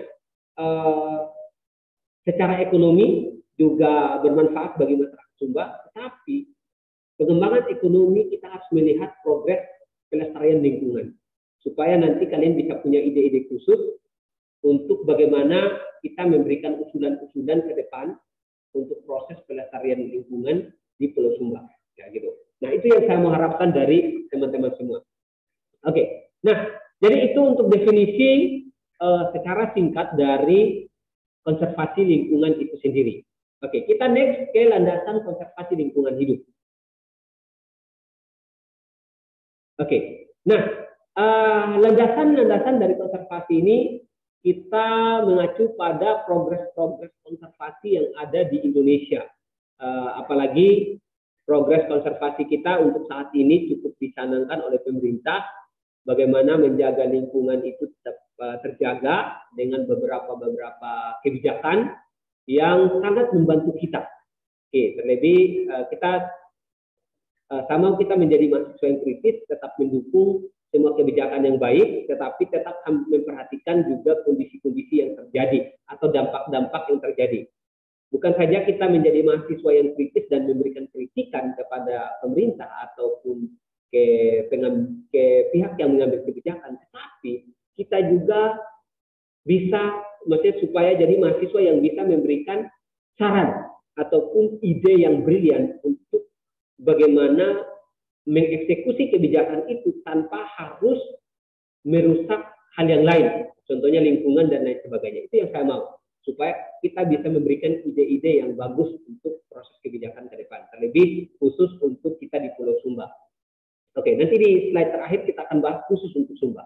uh, secara ekonomi juga bermanfaat bagi masyarakat Sumba, tetapi pengembangan ekonomi kita harus melihat progres pelestarian lingkungan. Supaya nanti kalian bisa punya ide-ide khusus untuk bagaimana kita memberikan usulan-usulan ke depan untuk proses pelestarian lingkungan di Pulau Sumba. Ya, gitu. Nah, itu yang saya mengharapkan dari teman-teman semua. Oke, nah, jadi itu untuk definisi uh, secara singkat dari konservasi lingkungan itu sendiri. Oke, kita next ke landasan konservasi lingkungan hidup. Oke, nah, landasan-landasan uh, dari konservasi ini kita mengacu pada progres-progres konservasi yang ada di Indonesia. Uh, apalagi progres konservasi kita untuk saat ini cukup dicanangkan oleh pemerintah, bagaimana menjaga lingkungan itu tetap uh, terjaga dengan beberapa-beberapa kebijakan yang sangat membantu kita. Oke, terlebih uh, kita uh, sama kita menjadi mahasiswa yang kritis, tetap mendukung semua kebijakan yang baik, tetapi tetap memperhatikan juga kondisi-kondisi yang terjadi atau dampak-dampak yang terjadi. Bukan saja kita menjadi mahasiswa yang kritis dan memberikan kritikan kepada pemerintah ataupun ke, ke pihak yang mengambil kebijakan, tetapi kita juga bisa, maksudnya supaya jadi mahasiswa yang bisa memberikan saran ataupun ide yang brilian untuk bagaimana mengeksekusi kebijakan itu tanpa harus merusak hal yang lain, contohnya lingkungan dan lain sebagainya. Itu yang saya mau, supaya kita bisa memberikan ide-ide yang bagus untuk proses kebijakan ke depan, terlebih khusus untuk kita di Pulau Sumba. Oke, nanti di slide terakhir kita akan bahas khusus untuk Sumba.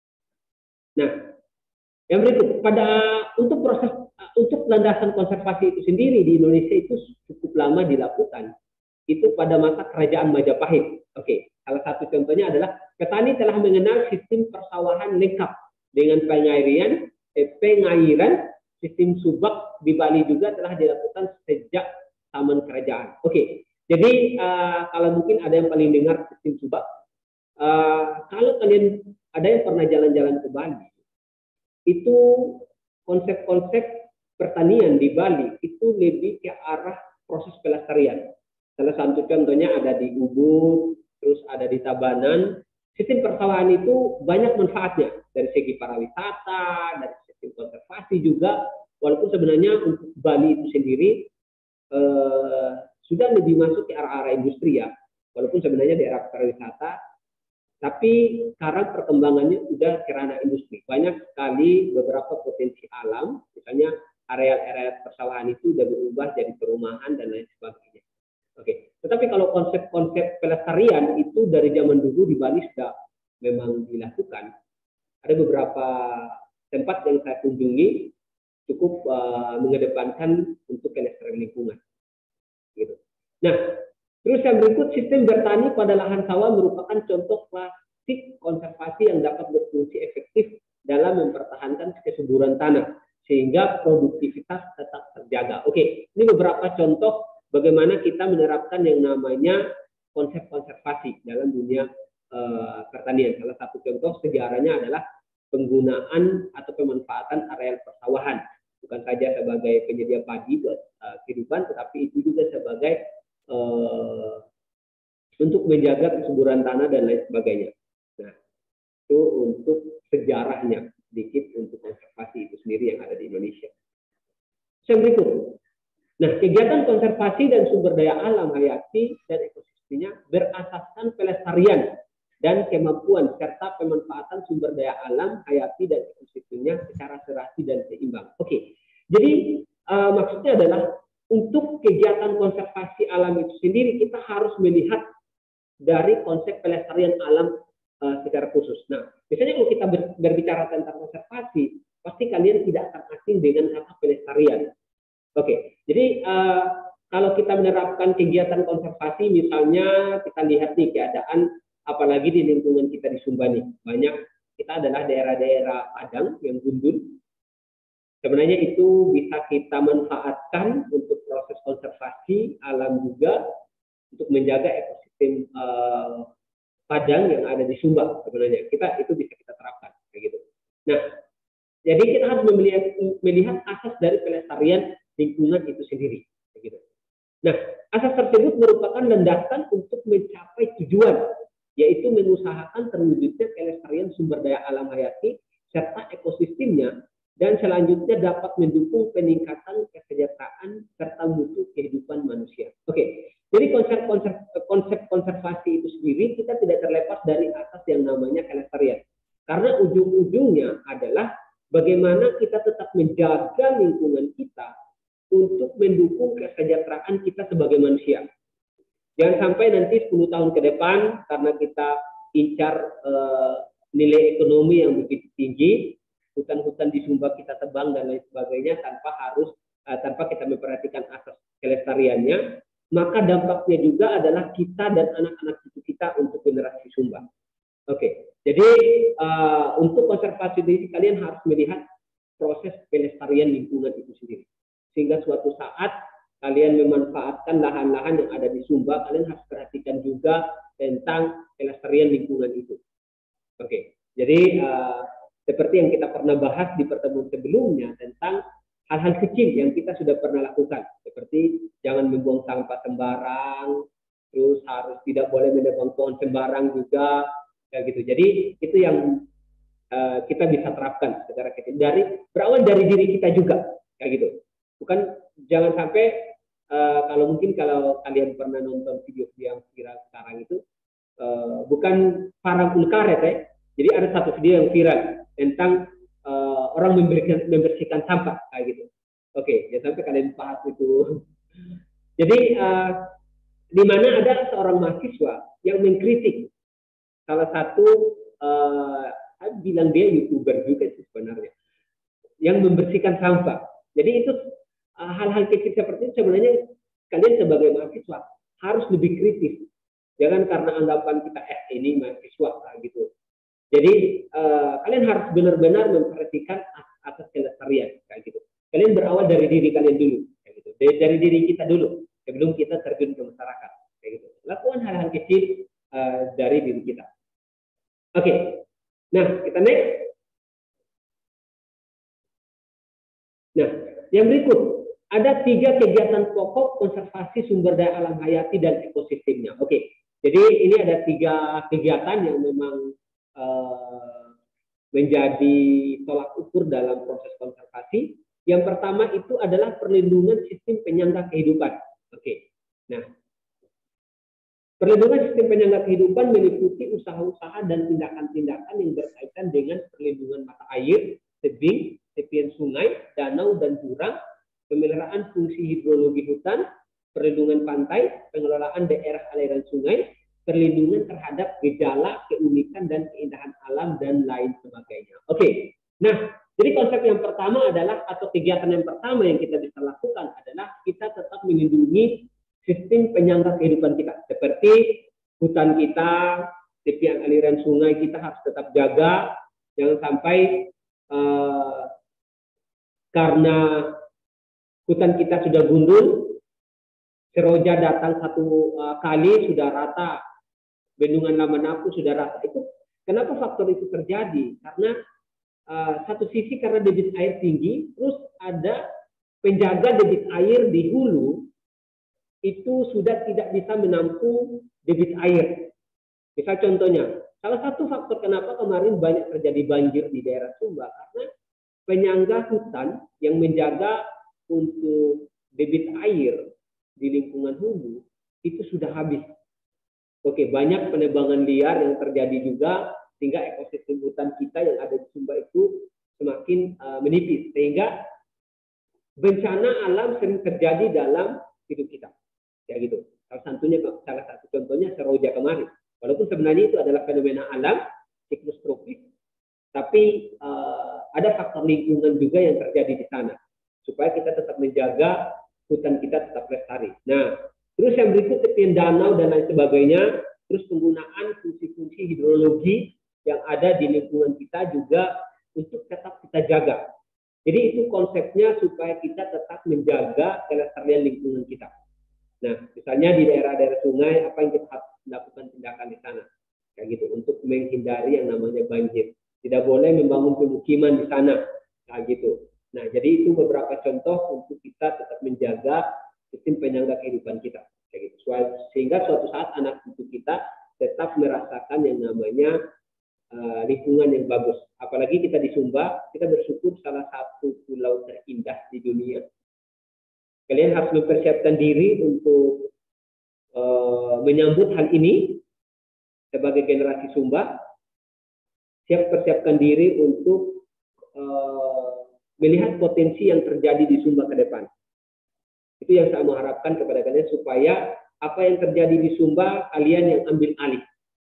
Nah, yang berikut, pada untuk proses untuk landasan konservasi itu sendiri di Indonesia itu cukup lama dilakukan. Itu pada masa kerajaan Majapahit. Oke, salah satu contohnya adalah petani telah mengenal sistem persawahan lengkap dengan pengairan, eh, pengairan, sistem subak di Bali juga telah dilakukan sejak zaman kerajaan. Oke, jadi uh, kalau mungkin ada yang paling dengar sistem subak, uh, kalau kalian ada yang pernah jalan-jalan ke Bali, itu konsep-konsep pertanian di Bali itu lebih ke arah proses pelestarian. Salah satu contohnya ada di Ubud, terus ada di Tabanan. Sistem persawahan itu banyak manfaatnya dari segi pariwisata, dari sistem konservasi juga. Walaupun sebenarnya untuk Bali itu sendiri eh, sudah lebih masuk ke arah-arah industri ya, walaupun sebenarnya daerah pariwisata, tapi sekarang perkembangannya sudah ke ranah industri. Banyak sekali beberapa potensi alam, misalnya area-area persawahan itu sudah berubah jadi perumahan dan lain sebagainya. Oke, tetapi kalau konsep-konsep pelestarian itu dari zaman dulu di Bali sudah memang dilakukan. Ada beberapa tempat yang saya kunjungi cukup uh, mengedepankan untuk kelestarian lingkungan. Gitu. Nah, terus yang berikut, sistem bertani pada lahan sawah merupakan contoh klasik konservasi yang dapat berfungsi efektif dalam mempertahankan kesuburan tanah sehingga produktivitas tetap terjaga. Oke, ini beberapa contoh bagaimana kita menerapkan yang namanya konsep konservasi dalam dunia uh, pertanian. Salah satu contoh sejarahnya adalah penggunaan atau pemanfaatan areal persawahan, bukan saja sebagai penyedia padi buat uh, kehidupan, tetapi itu juga sebagai uh, untuk menjaga kesuburan tanah dan lain sebagainya. Nah, itu untuk sejarahnya sedikit untuk konservasi itu sendiri yang ada di Indonesia. Yang berikut. Nah, kegiatan konservasi dan sumber daya alam hayati dan ekosistemnya berasaskan pelestarian dan kemampuan serta pemanfaatan sumber daya alam hayati dan ekosistemnya secara serasi dan seimbang. Oke, jadi uh, maksudnya adalah untuk kegiatan konservasi alam itu sendiri kita harus melihat dari konsep pelestarian alam uh, secara khusus. Nah, misalnya kalau kita ber, berbicara tentang konservasi, pasti kalian tidak akan asing dengan kata pelestarian. Oke, jadi uh, kalau kita menerapkan kegiatan konservasi, misalnya kita lihat nih keadaan apalagi di lingkungan kita di Sumba nih, banyak kita adalah daerah-daerah padang yang gundul. Sebenarnya itu bisa kita manfaatkan untuk proses konservasi alam juga untuk menjaga ekosistem uh, padang yang ada di Sumba. Sebenarnya kita itu bisa kita terapkan kayak gitu. Nah, jadi kita harus melihat, melihat asas dari pelestarian lingkungan itu sendiri. Gitu. Nah, asas tersebut merupakan landasan untuk mencapai tujuan, yaitu mengusahakan terwujudnya kelestarian sumber daya alam hayati serta ekosistemnya, dan selanjutnya dapat mendukung peningkatan kesejahteraan serta mutu kehidupan manusia. Oke, jadi konsep, konsep, konsep konservasi itu sendiri kita tidak terlepas dari asas yang namanya kelestarian, karena ujung-ujungnya adalah bagaimana kita tetap menjaga lingkungan kita untuk mendukung kesejahteraan kita sebagai manusia. Jangan sampai nanti sepuluh tahun ke depan karena kita incar uh, nilai ekonomi yang begitu tinggi, hutan-hutan di Sumba kita tebang dan lain sebagainya tanpa harus uh, tanpa kita memperhatikan asas kelestariannya, maka dampaknya juga adalah kita dan anak-anak cucu kita untuk generasi Sumba. Oke, okay. Jadi uh, untuk konservasi diri kalian harus melihat proses pelestarian lingkungan itu sendiri. Sehingga suatu saat kalian memanfaatkan lahan-lahan yang ada di Sumba, kalian harus perhatikan juga tentang pelestarian lingkungan itu. Oke, okay. Jadi uh, seperti yang kita pernah bahas di pertemuan sebelumnya tentang hal-hal kecil yang kita sudah pernah lakukan, seperti jangan membuang sampah sembarang, terus harus tidak boleh menebang pohon sembarang juga, kayak gitu. Jadi itu yang uh, kita bisa terapkan secara kecil dari berawal dari diri kita juga, kayak gitu. Bukan jangan sampai uh, kalau mungkin kalau kalian pernah nonton video yang viral sekarang itu uh, bukan parang ulkaret ya. Jadi ada satu video yang viral tentang uh, orang memberikan, membersihkan sampah kayak gitu. Oke, jangan sampai kalian bahas itu. Jadi uh, di mana ada seorang mahasiswa yang mengkritik salah satu uh, saya bilang dia YouTuber juga sih sebenarnya yang membersihkan sampah. Jadi itu hal-hal kecil seperti itu sebenarnya kalian sebagai mahasiswa harus lebih kritis. Jangan karena anggapan kita eh ini mahasiswa kayak gitu. Jadi uh, kalian harus benar-benar memperhatikan asas kelestarian kayak gitu. Kalian berawal dari diri kalian dulu kayak gitu. Dari, dari diri kita dulu sebelum kita terjun ke masyarakat kayak gitu. Lakukan hal-hal kecil uh, dari diri kita. Oke. Okay. Nah, kita next. Nah, yang berikut. Ada tiga kegiatan pokok konservasi sumber daya alam hayati dan ekosistemnya. Oke, jadi ini ada tiga kegiatan yang memang uh, menjadi tolak ukur dalam proses konservasi. Yang pertama itu adalah perlindungan sistem penyangga kehidupan. Oke, Nah, perlindungan sistem penyangga kehidupan meliputi usaha-usaha dan tindakan-tindakan yang berkaitan dengan perlindungan mata air, tebing, tepian sungai, danau, dan jurang, pemeliharaan fungsi hidrologi hutan, perlindungan pantai, pengelolaan daerah aliran sungai, perlindungan terhadap gejala, keunikan, dan keindahan alam, dan lain sebagainya. Oke, nah, jadi konsep yang pertama adalah, atau kegiatan yang pertama yang kita bisa lakukan adalah kita tetap melindungi sistem penyangga kehidupan kita, seperti hutan kita, tepian aliran sungai kita harus tetap jaga, jangan sampai uh, karena hutan kita sudah gundul, seroja datang satu uh, kali sudah rata, bendungan Lamanapu sudah rata. Itu kenapa faktor itu terjadi? Karena uh, satu sisi karena debit air tinggi, terus ada penjaga debit air di hulu itu sudah tidak bisa menampung debit air. Misal contohnya, salah satu faktor kenapa kemarin banyak terjadi banjir di daerah Sumba, karena penyangga hutan yang menjaga untuk debit air di lingkungan hulu itu sudah habis. Oke, banyak penebangan liar yang terjadi juga, sehingga ekosistem hutan kita yang ada di Sumba itu semakin uh, menipis, sehingga bencana alam sering terjadi dalam hidup kita. Ya gitu. Salah satunya, salah satu contohnya seroja kemarin. Walaupun sebenarnya itu adalah fenomena alam, siklus tropis, tapi uh, ada faktor lingkungan juga yang terjadi di sana, supaya kita tetap menjaga hutan kita tetap lestari. Nah, terus yang berikut tepian danau dan lain sebagainya, terus penggunaan fungsi-fungsi hidrologi yang ada di lingkungan kita juga untuk tetap kita jaga. Jadi itu konsepnya supaya kita tetap menjaga kelestarian lingkungan kita. Nah, misalnya di daerah-daerah sungai, apa yang kita harus lakukan tindakan di sana, kayak gitu, untuk menghindari yang namanya banjir. Tidak boleh membangun pemukiman di sana, kayak gitu. Nah, jadi itu beberapa contoh untuk kita tetap menjaga sistem penyangga kehidupan kita, kayak gitu. Sehingga suatu saat anak cucu kita tetap merasakan yang namanya uh, lingkungan yang bagus. Apalagi kita di Sumba, kita bersyukur salah satu pulau terindah di dunia. Kalian harus mempersiapkan diri untuk uh, menyambut hal ini sebagai generasi Sumba. Siap persiapkan diri untuk uh, melihat potensi yang terjadi di Sumba ke depan. Itu yang saya mengharapkan kepada kalian, supaya apa yang terjadi di Sumba kalian yang ambil alih.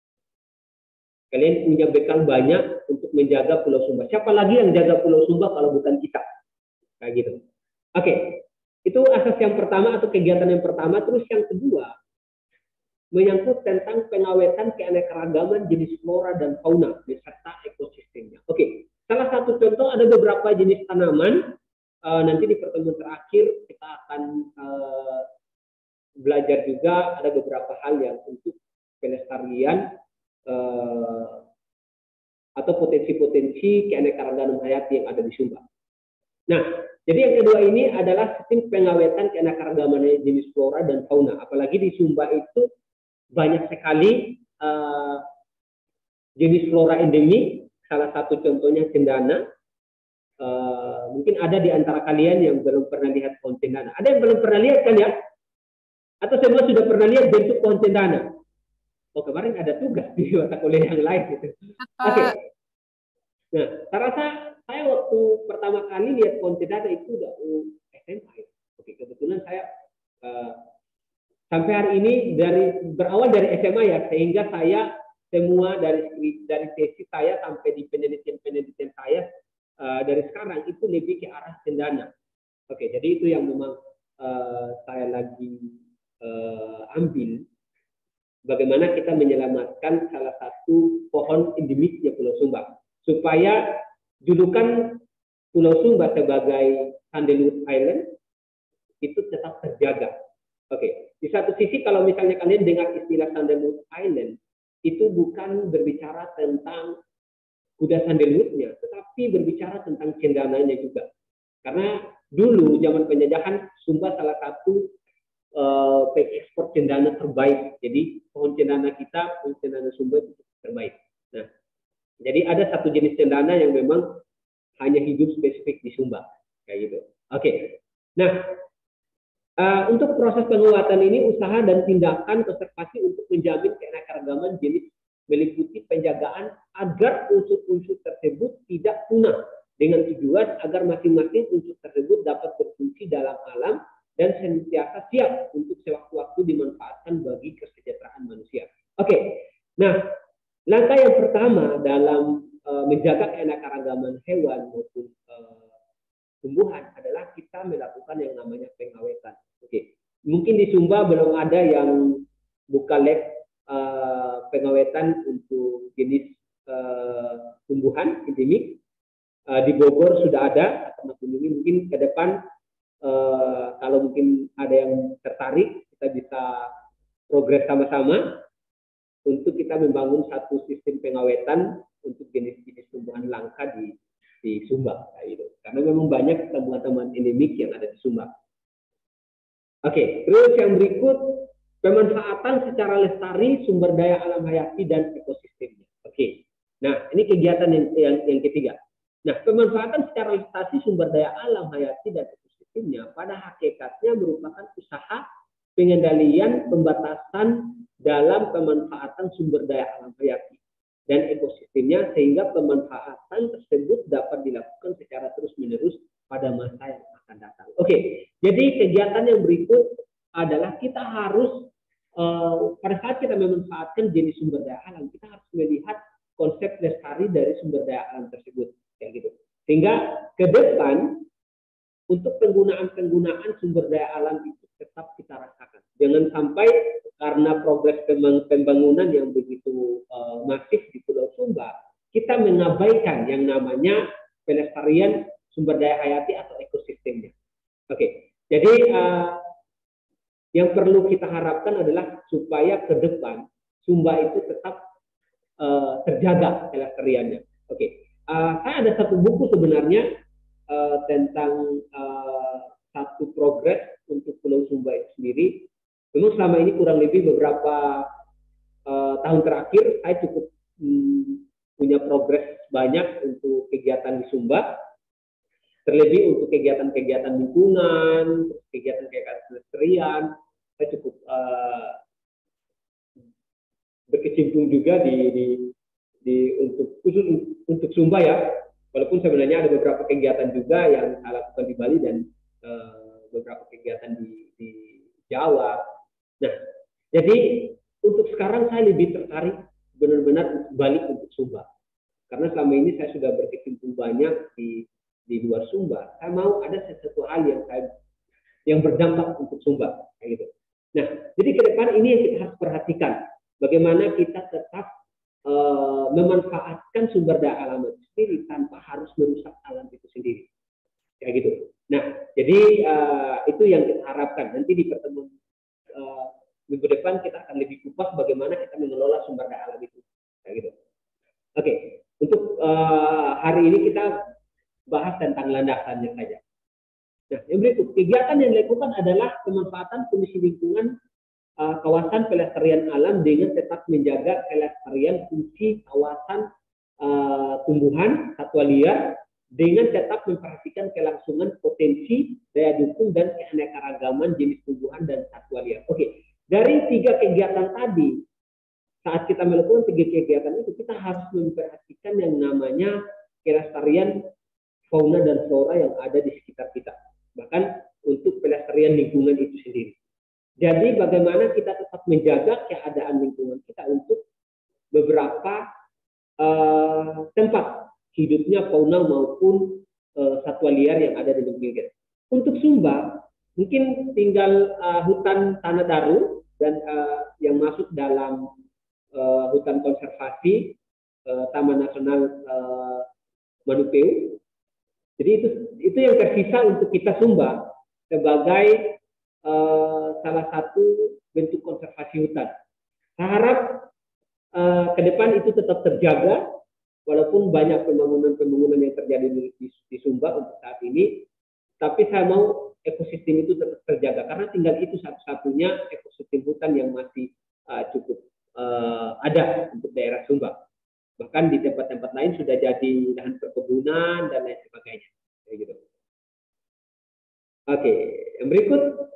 Kalian punya bekal banyak untuk menjaga Pulau Sumba. Siapa lagi yang jaga Pulau Sumba kalau bukan kita? Kayak gitu. Oke. Okay. Itu asas yang pertama atau kegiatan yang pertama. Terus yang kedua, menyangkut tentang pengawetan keanekaragaman jenis flora dan fauna beserta ekosistemnya. Oke, salah satu contoh ada beberapa jenis tanaman. Uh, nanti di pertemuan terakhir kita akan uh, belajar juga ada beberapa hal yang untuk pelestarian uh, atau potensi-potensi keanekaragaman hayati yang ada di Sumba. Nah, jadi yang kedua ini adalah sistem pengawetan keanekaragaman jenis flora dan fauna. Apalagi di Sumba itu banyak sekali uh, jenis flora endemik. Salah satu contohnya cendana. Uh, mungkin ada di antara kalian yang belum pernah lihat pohon cendana. Ada yang belum pernah lihat kan ya? Atau semua sudah pernah lihat bentuk pohon cendana? Oh, kemarin ada tugas di mata kuliah yang lain gitu. Oke. Okay. Nah, saya rasa saya waktu pertama kali lihat pohon cendana itu udah S M A. Oke, kebetulan saya uh, sampai hari ini dari berawal dari S M A ya, sehingga saya semua dari dari tesis saya sampai di penelitian-penelitian saya uh, dari sekarang itu lebih ke arah cendana. Oke, jadi itu yang memang uh, saya lagi uh, ambil, bagaimana kita menyelamatkan salah satu pohon endemiknya Pulau Sumba, supaya julukan Pulau Sumba sebagai Sandalwood Island itu tetap terjaga. Oke, di satu sisi kalau misalnya kalian dengar istilah Sandalwood Island, itu bukan berbicara tentang kuda sandalwoodnya, tetapi berbicara tentang cendananya juga. Karena dulu zaman penjajahan Sumba salah satu uh, pengekspor cendana terbaik. Jadi pohon cendana kita, pohon cendana Sumba itu terbaik. Nah, jadi ada satu jenis cendana yang memang hanya hidup spesifik di Sumba, kayak gitu. Oke. Nah, Uh, untuk proses penguatan ini, usaha dan tindakan konservasi untuk menjamin keanekaragaman jenis meliputi penjagaan agar unsur-unsur tersebut tidak punah dengan tujuan agar masing-masing unsur tersebut dapat berfungsi dalam alam dan senantiasa siap untuk sewaktu-waktu dimanfaatkan bagi kesejahteraan manusia. Oke, okay. Nah langkah yang pertama dalam uh, menjaga keanekaragaman hewan maupun uh, tumbuhan adalah kita melakukan yang namanya pengawetan. Oke, mungkin di Sumba belum ada yang buka lab uh, pengawetan untuk jenis uh, tumbuhan endemik. Uh, di Bogor sudah ada, atau mungkin ke depan uh, kalau mungkin ada yang tertarik, kita bisa progres sama-sama untuk kita membangun satu sistem pengawetan untuk jenis-jenis tumbuhan langka di di Sumba, gitu. Karena memang banyak tumbuhan-tumbuhan endemik yang ada di Sumba. Oke, terus yang berikut pemanfaatan secara lestari sumber daya alam hayati dan ekosistemnya. Oke, nah ini kegiatan yang, yang, yang ketiga. Nah, pemanfaatan secara lestari sumber daya alam hayati dan ekosistemnya pada hakikatnya merupakan usaha pengendalian pembatasan dalam pemanfaatan sumber daya alam hayati dan ekosistemnya sehingga pemanfaatan tersebut dapat dilakukan secara terus-menerus pada masa yang akan datang. Oke, jadi kegiatan yang berikut adalah kita harus uh, pada saat kita memanfaatkan jenis sumber daya alam, kita harus melihat konsep lestari dari sumber daya alam tersebut, kayak gitu. Sehingga ke depan untuk penggunaan-penggunaan sumber daya alam itu tetap kita rasakan. Jangan sampai karena progres pembangunan yang begitu uh, masif di Pulau Sumba, kita mengabaikan yang namanya pelestarian sumber daya hayati atau ekosistemnya. Oke, jadi uh, yang perlu kita harapkan adalah supaya ke depan Sumba itu tetap uh, terjaga pelestariannya. Oke, uh, saya ada satu buku sebenarnya uh, tentang uh, satu progres untuk Pulau Sumba itu sendiri. Memang selama ini kurang lebih beberapa uh, tahun terakhir saya cukup hmm, punya progres banyak untuk kegiatan di Sumba, terlebih untuk kegiatan-kegiatan lingkungan, kegiatan-kegiatan pelestarian, saya cukup uh, berkecimpung juga di, di, di untuk khusus untuk Sumba ya, walaupun sebenarnya ada beberapa kegiatan juga yang saya lakukan di Bali dan uh, beberapa kegiatan di, di Jawa. Nah, jadi untuk sekarang saya lebih tertarik benar-benar balik untuk Sumba. Karena selama ini saya sudah berkecimpung banyak di di luar Sumba. Saya mau ada sesuatu hal yang saya yang berdampak untuk Sumba, kayak gitu. Nah, jadi ke depan ini yang kita harus perhatikan. Bagaimana kita tetap uh, memanfaatkan sumber daya alam itu sendiri tanpa harus merusak alam itu sendiri, kayak gitu. Nah, jadi uh, itu yang kita harapkan. Nanti di pertemuan Uh, minggu depan kita akan lebih kupas bagaimana kita mengelola sumber daya alam itu, kayak gitu. Oke, okay. Untuk uh, hari ini kita bahas tentang landasannya saja. Nah, yang berikut kegiatan yang dilakukan adalah pemanfaatan kondisi lingkungan uh, kawasan pelestarian alam dengan tetap menjaga kelestarian fungsi kawasan uh, tumbuhan satwa liar dengan tetap memperhatikan kelangsungan potensi, daya dukung, dan keanekaragaman jenis tumbuhan dan satwa liar. Oke, dari tiga kegiatan tadi, saat kita melakukan tiga kegiatan itu, kita harus memperhatikan yang namanya kelestarian fauna dan flora yang ada di sekitar kita. Bahkan untuk pelestarian lingkungan itu sendiri. Jadi bagaimana kita tetap menjaga keadaan lingkungan kita untuk beberapa uh, tempat hidupnya fauna maupun uh, satwa liar yang ada di negeri kita. Untuk Sumba, mungkin tinggal uh, hutan Tanah Daru dan uh, yang masuk dalam uh, hutan konservasi uh, Taman Nasional uh, Manupeu. Jadi itu itu yang tersisa untuk kita Sumba sebagai uh, salah satu bentuk konservasi hutan. Saya harap uh, ke depan itu tetap terjaga. Walaupun banyak pembangunan-pembangunan yang terjadi di, di, di Sumba untuk saat ini, tapi saya mau ekosistem itu tetap terjaga karena tinggal itu satu-satunya ekosistem hutan yang masih uh, cukup uh, ada untuk daerah Sumba. Bahkan di tempat-tempat lain sudah jadi lahan perkebunan dan lain sebagainya. Kayak gitu. Oke, yang berikut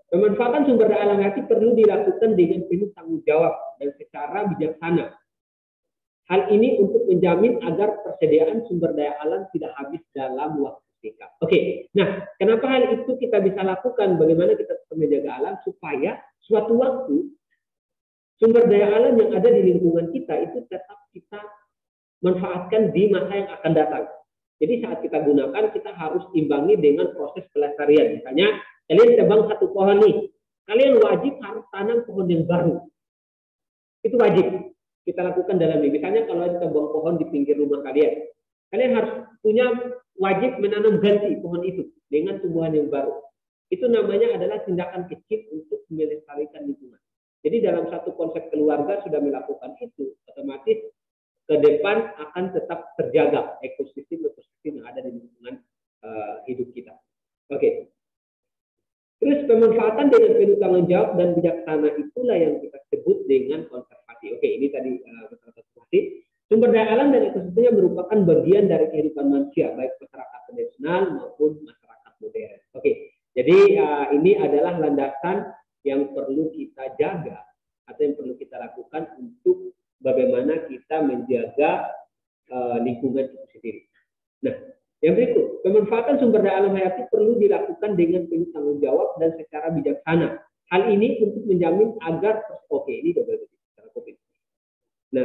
Pemanfaatan sumber daya alam hayati perlu dilakukan dengan penuh tanggung jawab dan secara bijaksana. Hal ini untuk menjamin agar persediaan sumber daya alam tidak habis dalam waktu singkat. Oke, nah kenapa hal itu kita bisa lakukan? Bagaimana kita tetap menjaga alam supaya suatu waktu sumber daya alam yang ada di lingkungan kita itu tetap kita manfaatkan di masa yang akan datang. Jadi saat kita gunakan, kita harus imbangi dengan proses pelestarian. Misalnya, kalian tebang satu pohon nih, kalian wajib harus tanam pohon yang baru. Itu wajib kita lakukan dalam ini. Misalnya kalau ada tebang pohon di pinggir rumah kalian, kalian harus punya wajib menanam ganti pohon itu dengan tumbuhan yang baru. Itu namanya adalah tindakan kecil untuk melestarikan lingkungan. Jadi dalam satu konsep keluarga sudah melakukan itu, otomatis ke depan akan tetap terjaga ekosistem-ekosistem yang ada di lingkungan uh, hidup kita. Oke. Okay. Terus pemanfaatan dengan penuh tanggung jawab dan bijaksana itulah yang kita sebut dengan konservasi. Oke, okay, ini tadi uh, konservasi. Sumber daya alam dan ekosistemnya merupakan bagian dari kehidupan manusia, baik masyarakat tradisional maupun masyarakat modern. Oke, okay. Jadi uh, ini adalah landasan yang perlu kita jaga atau yang perlu kita lakukan untuk bagaimana kita menjaga uh, lingkungan itu sendiri. Nah, yang berikut, pemanfaatan sumber daya alam hayati perlu dilakukan dengan penuh tanggung jawab dan secara bijaksana. Hal ini untuk menjamin agar, oke, okay, ini double secara COVID. Nah,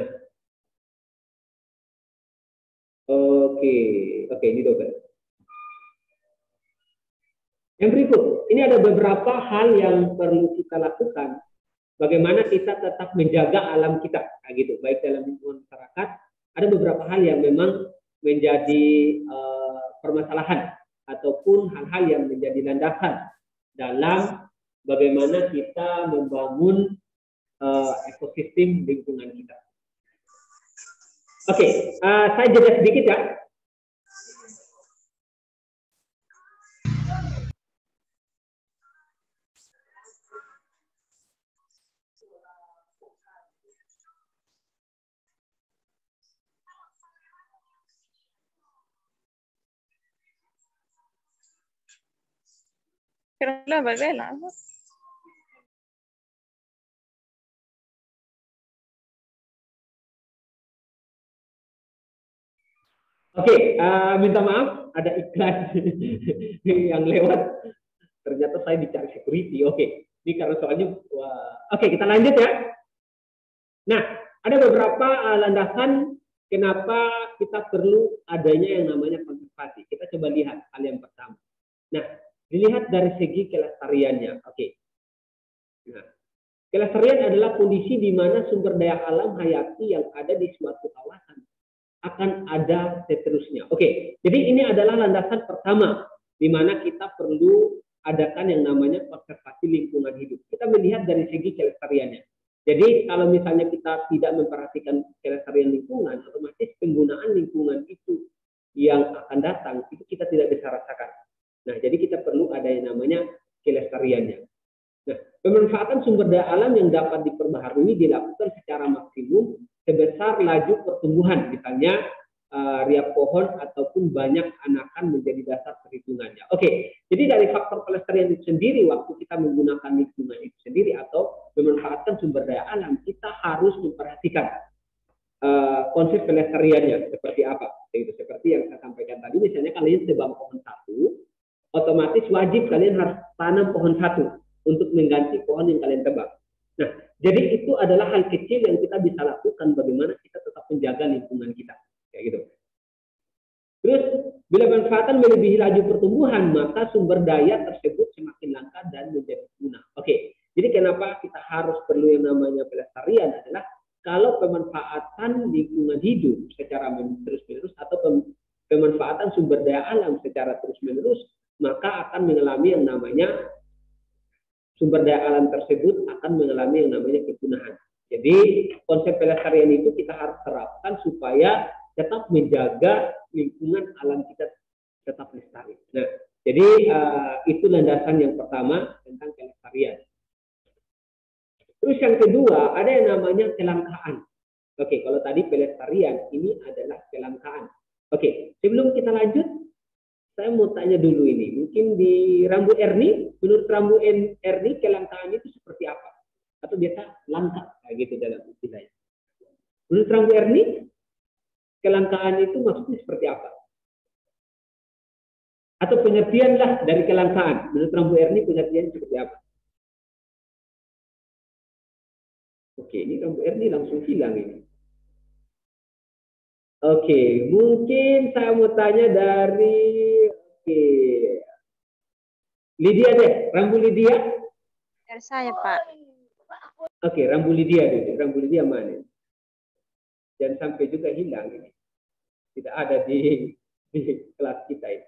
oke, okay, oke, okay, ini double. Yang berikut, ini ada beberapa hal yang perlu kita lakukan. Bagaimana kita tetap menjaga alam kita, kayak gitu, baik dalam lingkungan masyarakat. Ada beberapa hal yang memang menjadi uh, permasalahan ataupun hal-hal yang menjadi landasan dalam bagaimana kita membangun uh, ekosistem lingkungan kita. Oke, okay, uh, saya jeda sedikit ya. Pero la verbena. Oke, okay, uh, minta maaf ada iklan yang lewat. Ternyata saya dicari security. Oke, okay. Ini karena soalnya. Oke, okay, kita lanjut ya. Nah, ada beberapa uh, landasan kenapa kita perlu adanya yang namanya konservasi. Kita coba lihat hal yang pertama. Nah, dilihat dari segi kelestariannya. Oke. Okay. Nah, kelestarian adalah kondisi di mana sumber daya alam hayati yang ada di suatu kawasan akan ada seterusnya. Oke. Okay. Jadi ini adalah landasan pertama di mana kita perlu adakan yang namanya konservasi lingkungan hidup. Kita melihat dari segi kelestariannya. Jadi kalau misalnya kita tidak memperhatikan kelestarian lingkungan, otomatis penggunaan lingkungan itu yang akan datang itu kita tidak bisa rasakan. Nah, jadi kita perlu ada yang namanya kelestariannya. Nah, pemanfaatan sumber daya alam yang dapat diperbaharui dilakukan secara maksimum sebesar laju pertumbuhan, misalnya uh, riap pohon ataupun banyak anakan menjadi dasar perhitungannya. Oke, jadi dari faktor pelestarian itu sendiri, waktu kita menggunakan lingkungan itu sendiri atau memanfaatkan sumber daya alam, kita harus memperhatikan uh, konsep pelestariannya seperti apa. Itu seperti yang saya sampaikan tadi, misalnya kalian tebang pohon satu, otomatis wajib kalian harus tanam pohon satu untuk mengganti pohon yang kalian tebang. Nah, jadi itu adalah hal kecil yang kita bisa lakukan bagaimana kita tetap menjaga lingkungan kita. Kayak gitu. Terus, bila manfaatan melebihi laju pertumbuhan, maka sumber daya tersebut semakin langka dan menjadi punah. Oke, jadi kenapa kita harus perlu yang namanya pelestarian adalah kalau pemanfaatan lingkungan hidup secara terus-menerus atau pemanfaatan sumber daya alam secara terus-menerus, maka akan mengalami yang namanya sumber daya alam tersebut akan mengalami yang namanya kepunahan. Jadi konsep pelestarian itu kita harus terapkan supaya tetap menjaga lingkungan alam kita tetap lestari. Nah, jadi uh, itu landasan yang pertama tentang pelestarian. Terus yang kedua ada yang namanya kelangkaan. Oke, kalau tadi pelestarian, ini adalah kelangkaan. Oke, sebelum kita lanjut, saya mau tanya dulu ini, mungkin di Rambu Erni, menurut Rambu Erni kelangkaan itu seperti apa? Atau biasa langka kayak gitu dalam istilahnya. Menurut Rambu Erni kelangkaan itu maksudnya seperti apa? Atau pengertianlah dari kelangkaan. Menurut Rambu Erni pengertian seperti apa? Oke, ini Rambu Erni langsung hilang ini. Oke, mungkin saya mau tanya dari oke. Lydia deh, Rambu Lydia. Dari saya, Pak. Oke, Rambu Lydia dulu. Rambu Lydia mana? Jangan sampai juga hilang ini. Tidak ada di, di kelas kita ini.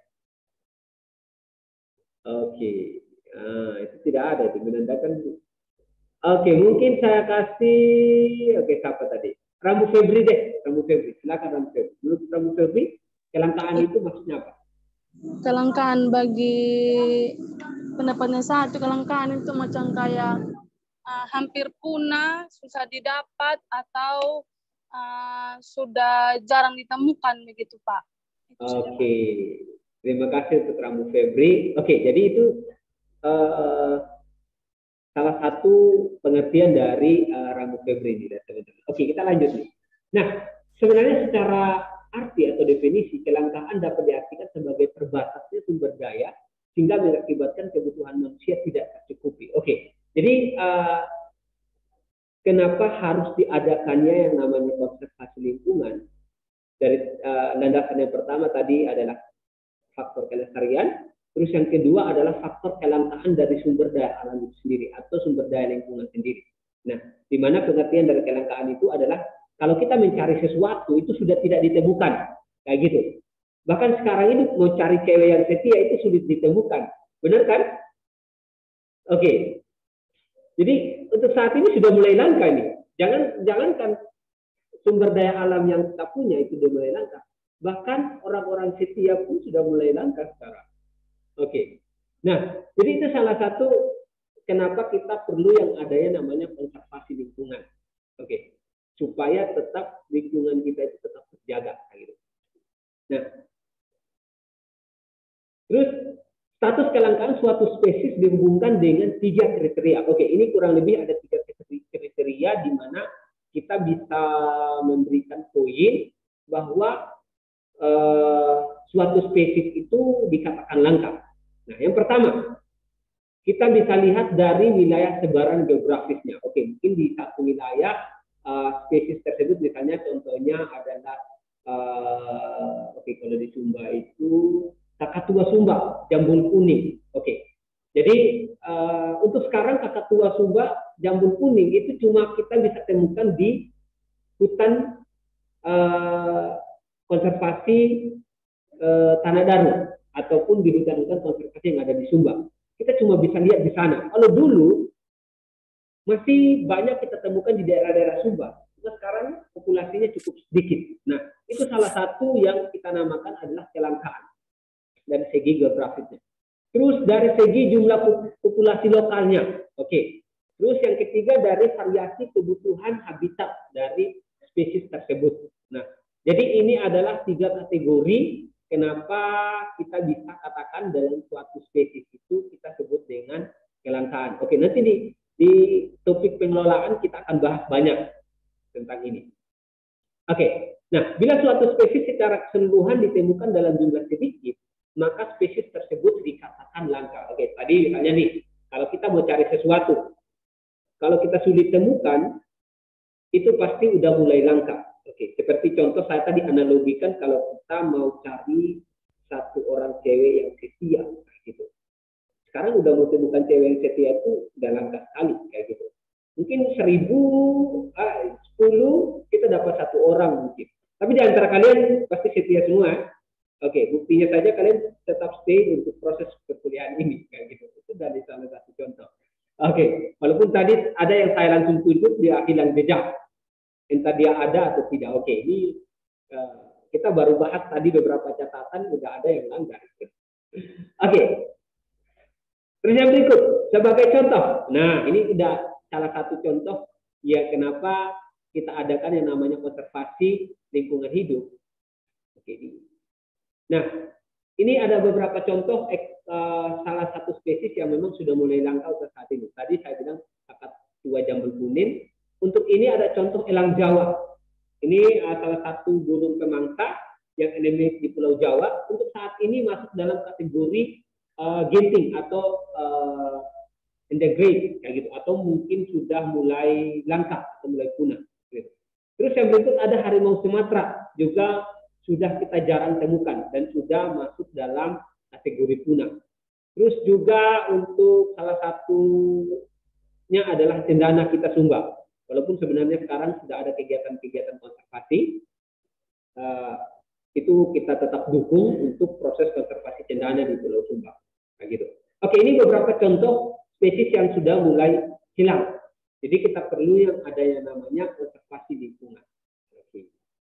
Oke, nah, itu tidak ada. Itu menandakan. Oke, mungkin saya kasih. Oke, siapa tadi? Rambu Febri deh. Rambu Febri. Silakan Rambu Febri. Menurut Rambu Febri, kelangkaan itu maksudnya apa? Kelangkaan bagi pendapatnya satu, kelangkaan itu macam kayak uh, hampir punah, susah didapat, atau uh, sudah jarang ditemukan begitu, Pak. Oke, terima kasih untuk Rambu Febri. Oke, jadi itu uh, salah satu pengertian dari uh, Rambu Febri ini, teman-teman. Oke, kita lanjut nih. Nah, sebenarnya secara arti atau definisi kelangkaan dapat diartikan sebagai terbatasnya sumber daya sehingga mengakibatkan kebutuhan manusia tidak tercukupi. Oke, jadi uh, kenapa harus diadakannya yang namanya konservasi lingkungan? Dari uh, landasan yang pertama tadi adalah faktor kelestarian, terus yang kedua adalah faktor kelangkaan dari sumber daya alam itu sendiri atau sumber daya lingkungan sendiri. Nah, di mana pengertian dari kelangkaan itu adalah kalau kita mencari sesuatu itu sudah tidak ditemukan, kayak gitu. Bahkan sekarang ini mau cari cewek yang setia itu sulit ditemukan, benar kan? Oke. Jadi untuk saat ini sudah mulai langka ini. Jangan jangankan sumber daya alam yang kita punya itu sudah mulai langka. Bahkan orang-orang setia pun sudah mulai langka sekarang. Oke. Nah, jadi itu salah satu kenapa kita perlu yang adanya namanya konservasi lingkungan. Oke. Supaya tetap lingkungan kita itu tetap terjaga gitu. Nah, terus status kelangkaan suatu spesies dihubungkan dengan tiga kriteria. Oke, ini kurang lebih ada tiga kriteria di mana kita bisa memberikan poin bahwa eh, suatu spesies itu dikatakan langka. Nah, yang pertama, kita bisa lihat dari wilayah sebaran geografisnya. Oke, mungkin di satu wilayah Uh, spesies tersebut misalnya contohnya adalah uh, oke okay, kalau di Sumba itu kakatua Sumba, jambul kuning. Oke, okay. Jadi uh, untuk sekarang kakatua Sumba, jambul kuning itu cuma kita bisa temukan di hutan uh, konservasi uh, Tanah Daru ataupun di hutan-hutan konservasi yang ada di Sumba. Kita cuma bisa lihat di sana. Kalau dulu masih banyak kita temukan di daerah-daerah Sumba. Nah, sekarang populasinya cukup sedikit. Nah, itu salah satu yang kita namakan adalah kelangkaan dari segi geografisnya. Terus dari segi jumlah populasi lokalnya. Oke. Terus yang ketiga dari variasi kebutuhan habitat dari spesies tersebut. Nah, jadi ini adalah tiga kategori kenapa kita bisa katakan dalam suatu spesies itu kita sebut dengan kelangkaan. Oke, nanti di Di topik pengelolaan kita akan bahas banyak tentang ini. Oke, nah bila suatu spesies secara keseluruhan ditemukan dalam jumlah sedikit, maka spesies tersebut dikatakan langka. Oke, tadi misalnya nih, kalau kita mau cari sesuatu, kalau kita sulit temukan, itu pasti udah mulai langka. Oke, seperti contoh saya tadi analogikan kalau kita mau cari satu orang cewek yang setia, gitu. Sekarang udah mau temukan cewek yang setia itu udah langka sekali kayak gitu. Mungkin seribu, ah, sepuluh kita dapat satu orang mungkin. Tapi di antara kalian pasti setia semua. Oke, buktinya saja kalian tetap stay untuk proses perkuliahan ini kayak gitu. Itu dari salah satu contoh. Oke, walaupun tadi ada yang saya langsung tunjuk dia hilang jejak, entah dia ada atau tidak. Oke, ini uh, kita baru bahas tadi beberapa catatan udah ada yang langgar. Oke. Terus yang berikut, sebagai contoh. Nah, ini udah salah satu contoh ya kenapa kita adakan yang namanya konservasi lingkungan hidup. Oke. Nah, ini ada beberapa contoh uh, salah satu spesies yang memang sudah mulai langka saat ini. Tadi saya bilang kakak tua jambul kuning. Untuk ini ada contoh elang Jawa. Ini uh, salah satu burung pemangsa yang endemik di Pulau Jawa. Untuk saat ini masuk dalam kategori uh, ginting atau uh, endangered, kayak gitu, atau mungkin sudah mulai langka atau mulai punah. Gitu. Terus yang berikut ada harimau Sumatera, juga sudah kita jarang temukan dan sudah masuk dalam kategori punah. Terus juga untuk salah satunya adalah cendana kita Sumba. Walaupun sebenarnya sekarang sudah ada kegiatan-kegiatan konservasi, uh, itu kita tetap dukung untuk proses konservasi cendana di Pulau Sumba. Nah, gitu. Oke, ini beberapa contoh spesies yang sudah mulai hilang. Jadi kita perlu yang ada yang namanya konservasi lingkungan. Oke.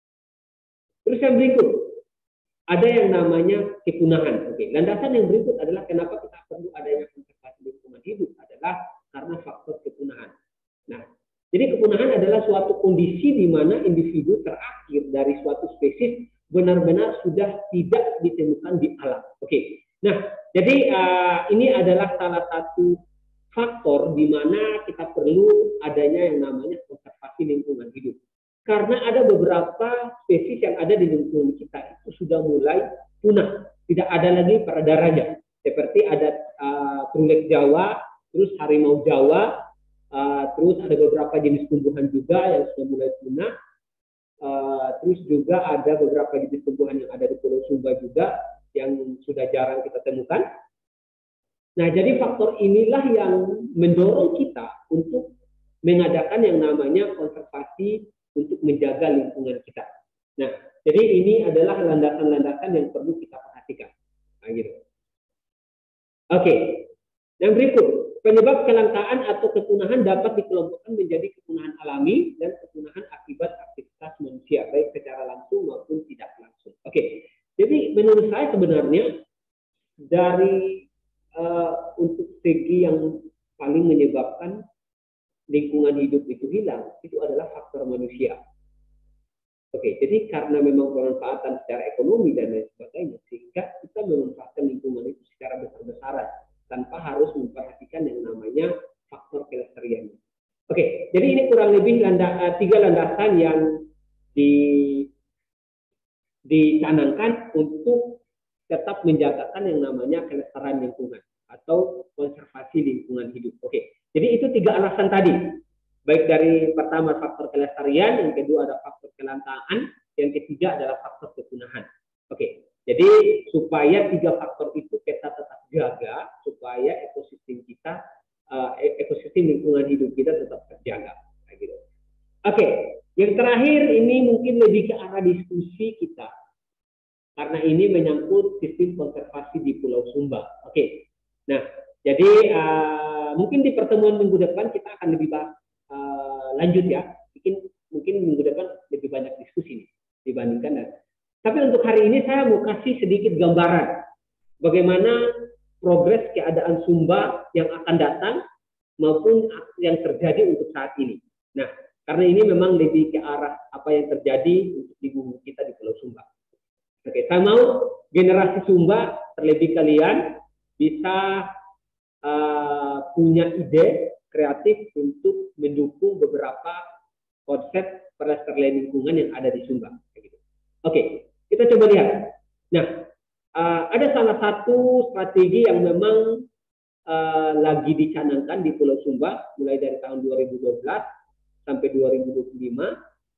Terus yang berikut, ada yang namanya kepunahan. Oke, landasan yang berikut adalah kenapa kita perlu adanya konservasi lingkungan hidup adalah karena faktor kepunahan. Nah, jadi kepunahan adalah suatu kondisi di mana individu terakhir dari suatu spesies benar-benar sudah tidak ditemukan di alam. Oke, nah jadi uh, ini adalah salah satu faktor di mana kita perlu adanya yang namanya konservasi lingkungan hidup. Karena ada beberapa spesies yang ada di lingkungan kita itu sudah mulai punah, tidak ada lagi peradaranya. Seperti ada uh, trulek Jawa, terus harimau Jawa. Uh, terus ada beberapa jenis tumbuhan juga yang sudah mulai punah. Uh, terus juga ada beberapa jenis tumbuhan yang ada di Pulau Sumba juga yang sudah jarang kita temukan. Nah, jadi faktor inilah yang mendorong kita untuk mengadakan yang namanya konservasi untuk menjaga lingkungan kita. Nah, jadi ini adalah landasan-landasan yang perlu kita perhatikan. Nah, gitu. Oke, yang berikut. Penyebab kelangkaan atau kepunahan dapat dikelompokkan menjadi kepunahan alami dan kepunahan akibat aktivitas manusia, baik secara langsung maupun tidak langsung. Oke, jadi menurut saya sebenarnya dari uh, untuk segi yang paling menyebabkan lingkungan hidup itu hilang, itu adalah faktor manusia. Oke, jadi karena memang pemanfaatan secara ekonomi dan lain sebagainya, sehingga kita memanfaatkan lingkungan itu secara besar-besaran, tanpa harus memperhatikan yang namanya faktor kelestarian. Oke, jadi ini kurang lebih landa, uh, tiga landasan yang di, dicanangkan untuk tetap menjagakan yang namanya kelestarian lingkungan atau konservasi lingkungan hidup. Oke, jadi itu tiga alasan tadi. Baik dari pertama faktor kelestarian, yang kedua ada faktor kelangkaan, yang ketiga adalah faktor kepunahan. Oke. Jadi supaya tiga faktor itu kita tetap jaga, supaya ekosistem kita, uh, ekosistem lingkungan hidup kita tetap terjaga. Gitu. Oke, yang terakhir ini mungkin lebih ke arah diskusi kita, karena ini menyangkut sistem konservasi di Pulau Sumba. Oke, nah jadi uh, mungkin di pertemuan minggu depan kita akan lebih bahas uh, lanjut ya. Mungkin mungkin minggu depan lebih banyak diskusi nih dibandingkan dan tapi untuk hari ini saya mau kasih sedikit gambaran bagaimana progres keadaan Sumba yang akan datang maupun yang terjadi untuk saat ini. Nah, karena ini memang lebih ke arah apa yang terjadi untuk di bumi kita di Pulau Sumba. Oke, saya mau generasi Sumba terlebih kalian bisa uh, punya ide kreatif untuk mendukung beberapa konsep pelestarian lingkungan yang ada di Sumba. Oke. Kita coba lihat. Nah, uh, ada salah satu strategi yang memang uh, lagi dicanangkan di Pulau Sumba mulai dari tahun dua ribu dua belas sampai dua ribu dua puluh lima.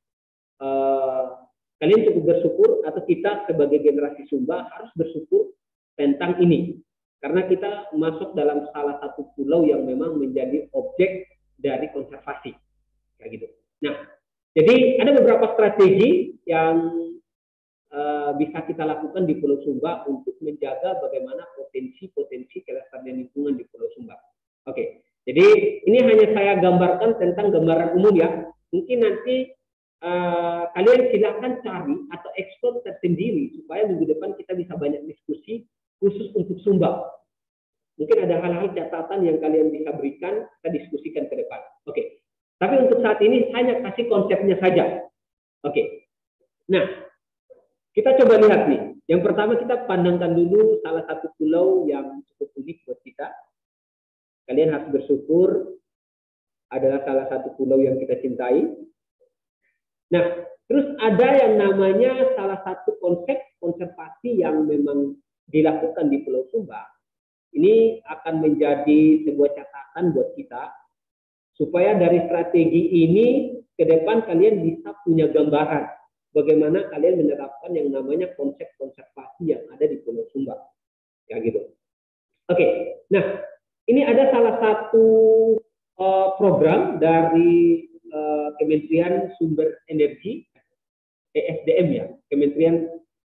Uh, kalian cukup bersyukur atau kita sebagai generasi Sumba harus bersyukur tentang ini. Karena kita masuk dalam salah satu pulau yang memang menjadi objek dari konservasi. Kayak gitu. Nah, jadi ada beberapa strategi yang Uh, bisa kita lakukan di Pulau Sumba untuk menjaga bagaimana potensi-potensi kelestarian lingkungan di Pulau Sumba. Oke, okay. Jadi ini hanya saya gambarkan tentang gambaran umum ya. Mungkin nanti uh, kalian silakan cari atau eksplor tersendiri supaya minggu depan kita bisa banyak diskusi khusus untuk Sumba. Mungkin ada hal-hal catatan yang kalian bisa berikan, kita diskusikan ke depan. Oke, okay. Tapi untuk saat ini hanya kasih konsepnya saja. Oke, okay. Nah. Kita coba lihat nih, Yang pertama kita pandangkan dulu salah satu pulau yang cukup unik buat kita. Kalian harus bersyukur adalah salah satu pulau yang kita cintai. Nah, terus ada yang namanya salah satu konsep konservasi yang memang dilakukan di Pulau Sumba. Ini akan menjadi sebuah catatan buat kita, supaya dari strategi ini ke depan kalian bisa punya gambaran bagaimana kalian menerapkan yang namanya konsep konservasi yang ada di Pulau Sumba. Ya gitu. Oke, nah ini ada salah satu uh, program dari uh, Kementerian Sumber Energi, E S D M ya, Kementerian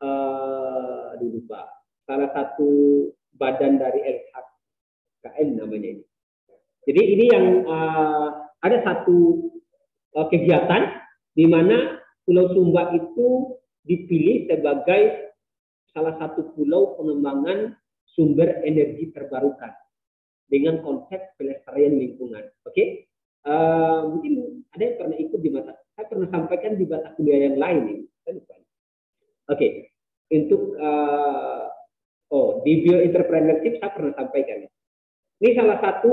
uh, lupa, salah satu badan dari L H K N namanya ini. Jadi ini yang uh, ada satu uh, kegiatan di mana Pulau Sumba itu dipilih sebagai salah satu pulau pengembangan sumber energi terbarukan dengan konsep pelestarian lingkungan. Oke, okay? uh, mungkin ada yang pernah ikut di mata, saya pernah sampaikan di mata kuliah yang lain ini. Oke, okay. Untuk uh, oh di bioentrepreneurship saya pernah sampaikan. Ini salah satu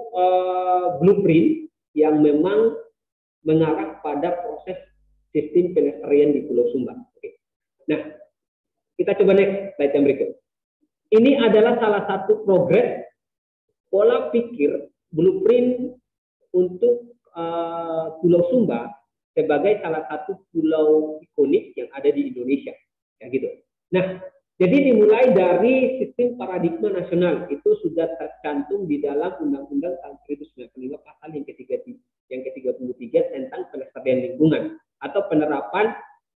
uh, blueprint yang memang mengarah pada proses sistem pelestarian di Pulau Sumba. Oke. Nah, kita coba next slide yang berikut. Ini adalah salah satu progres pola pikir blueprint untuk uh, Pulau Sumba sebagai salah satu pulau ikonik yang ada di Indonesia, ya gitu. Nah, jadi dimulai dari sistem paradigma nasional itu sudah tercantum di dalam Undang-Undang tahun seribu sembilan ratus sembilan puluh lima pasal yang ketiga yang ke tiga puluh tiga tentang pelestarian lingkungan atau penerapan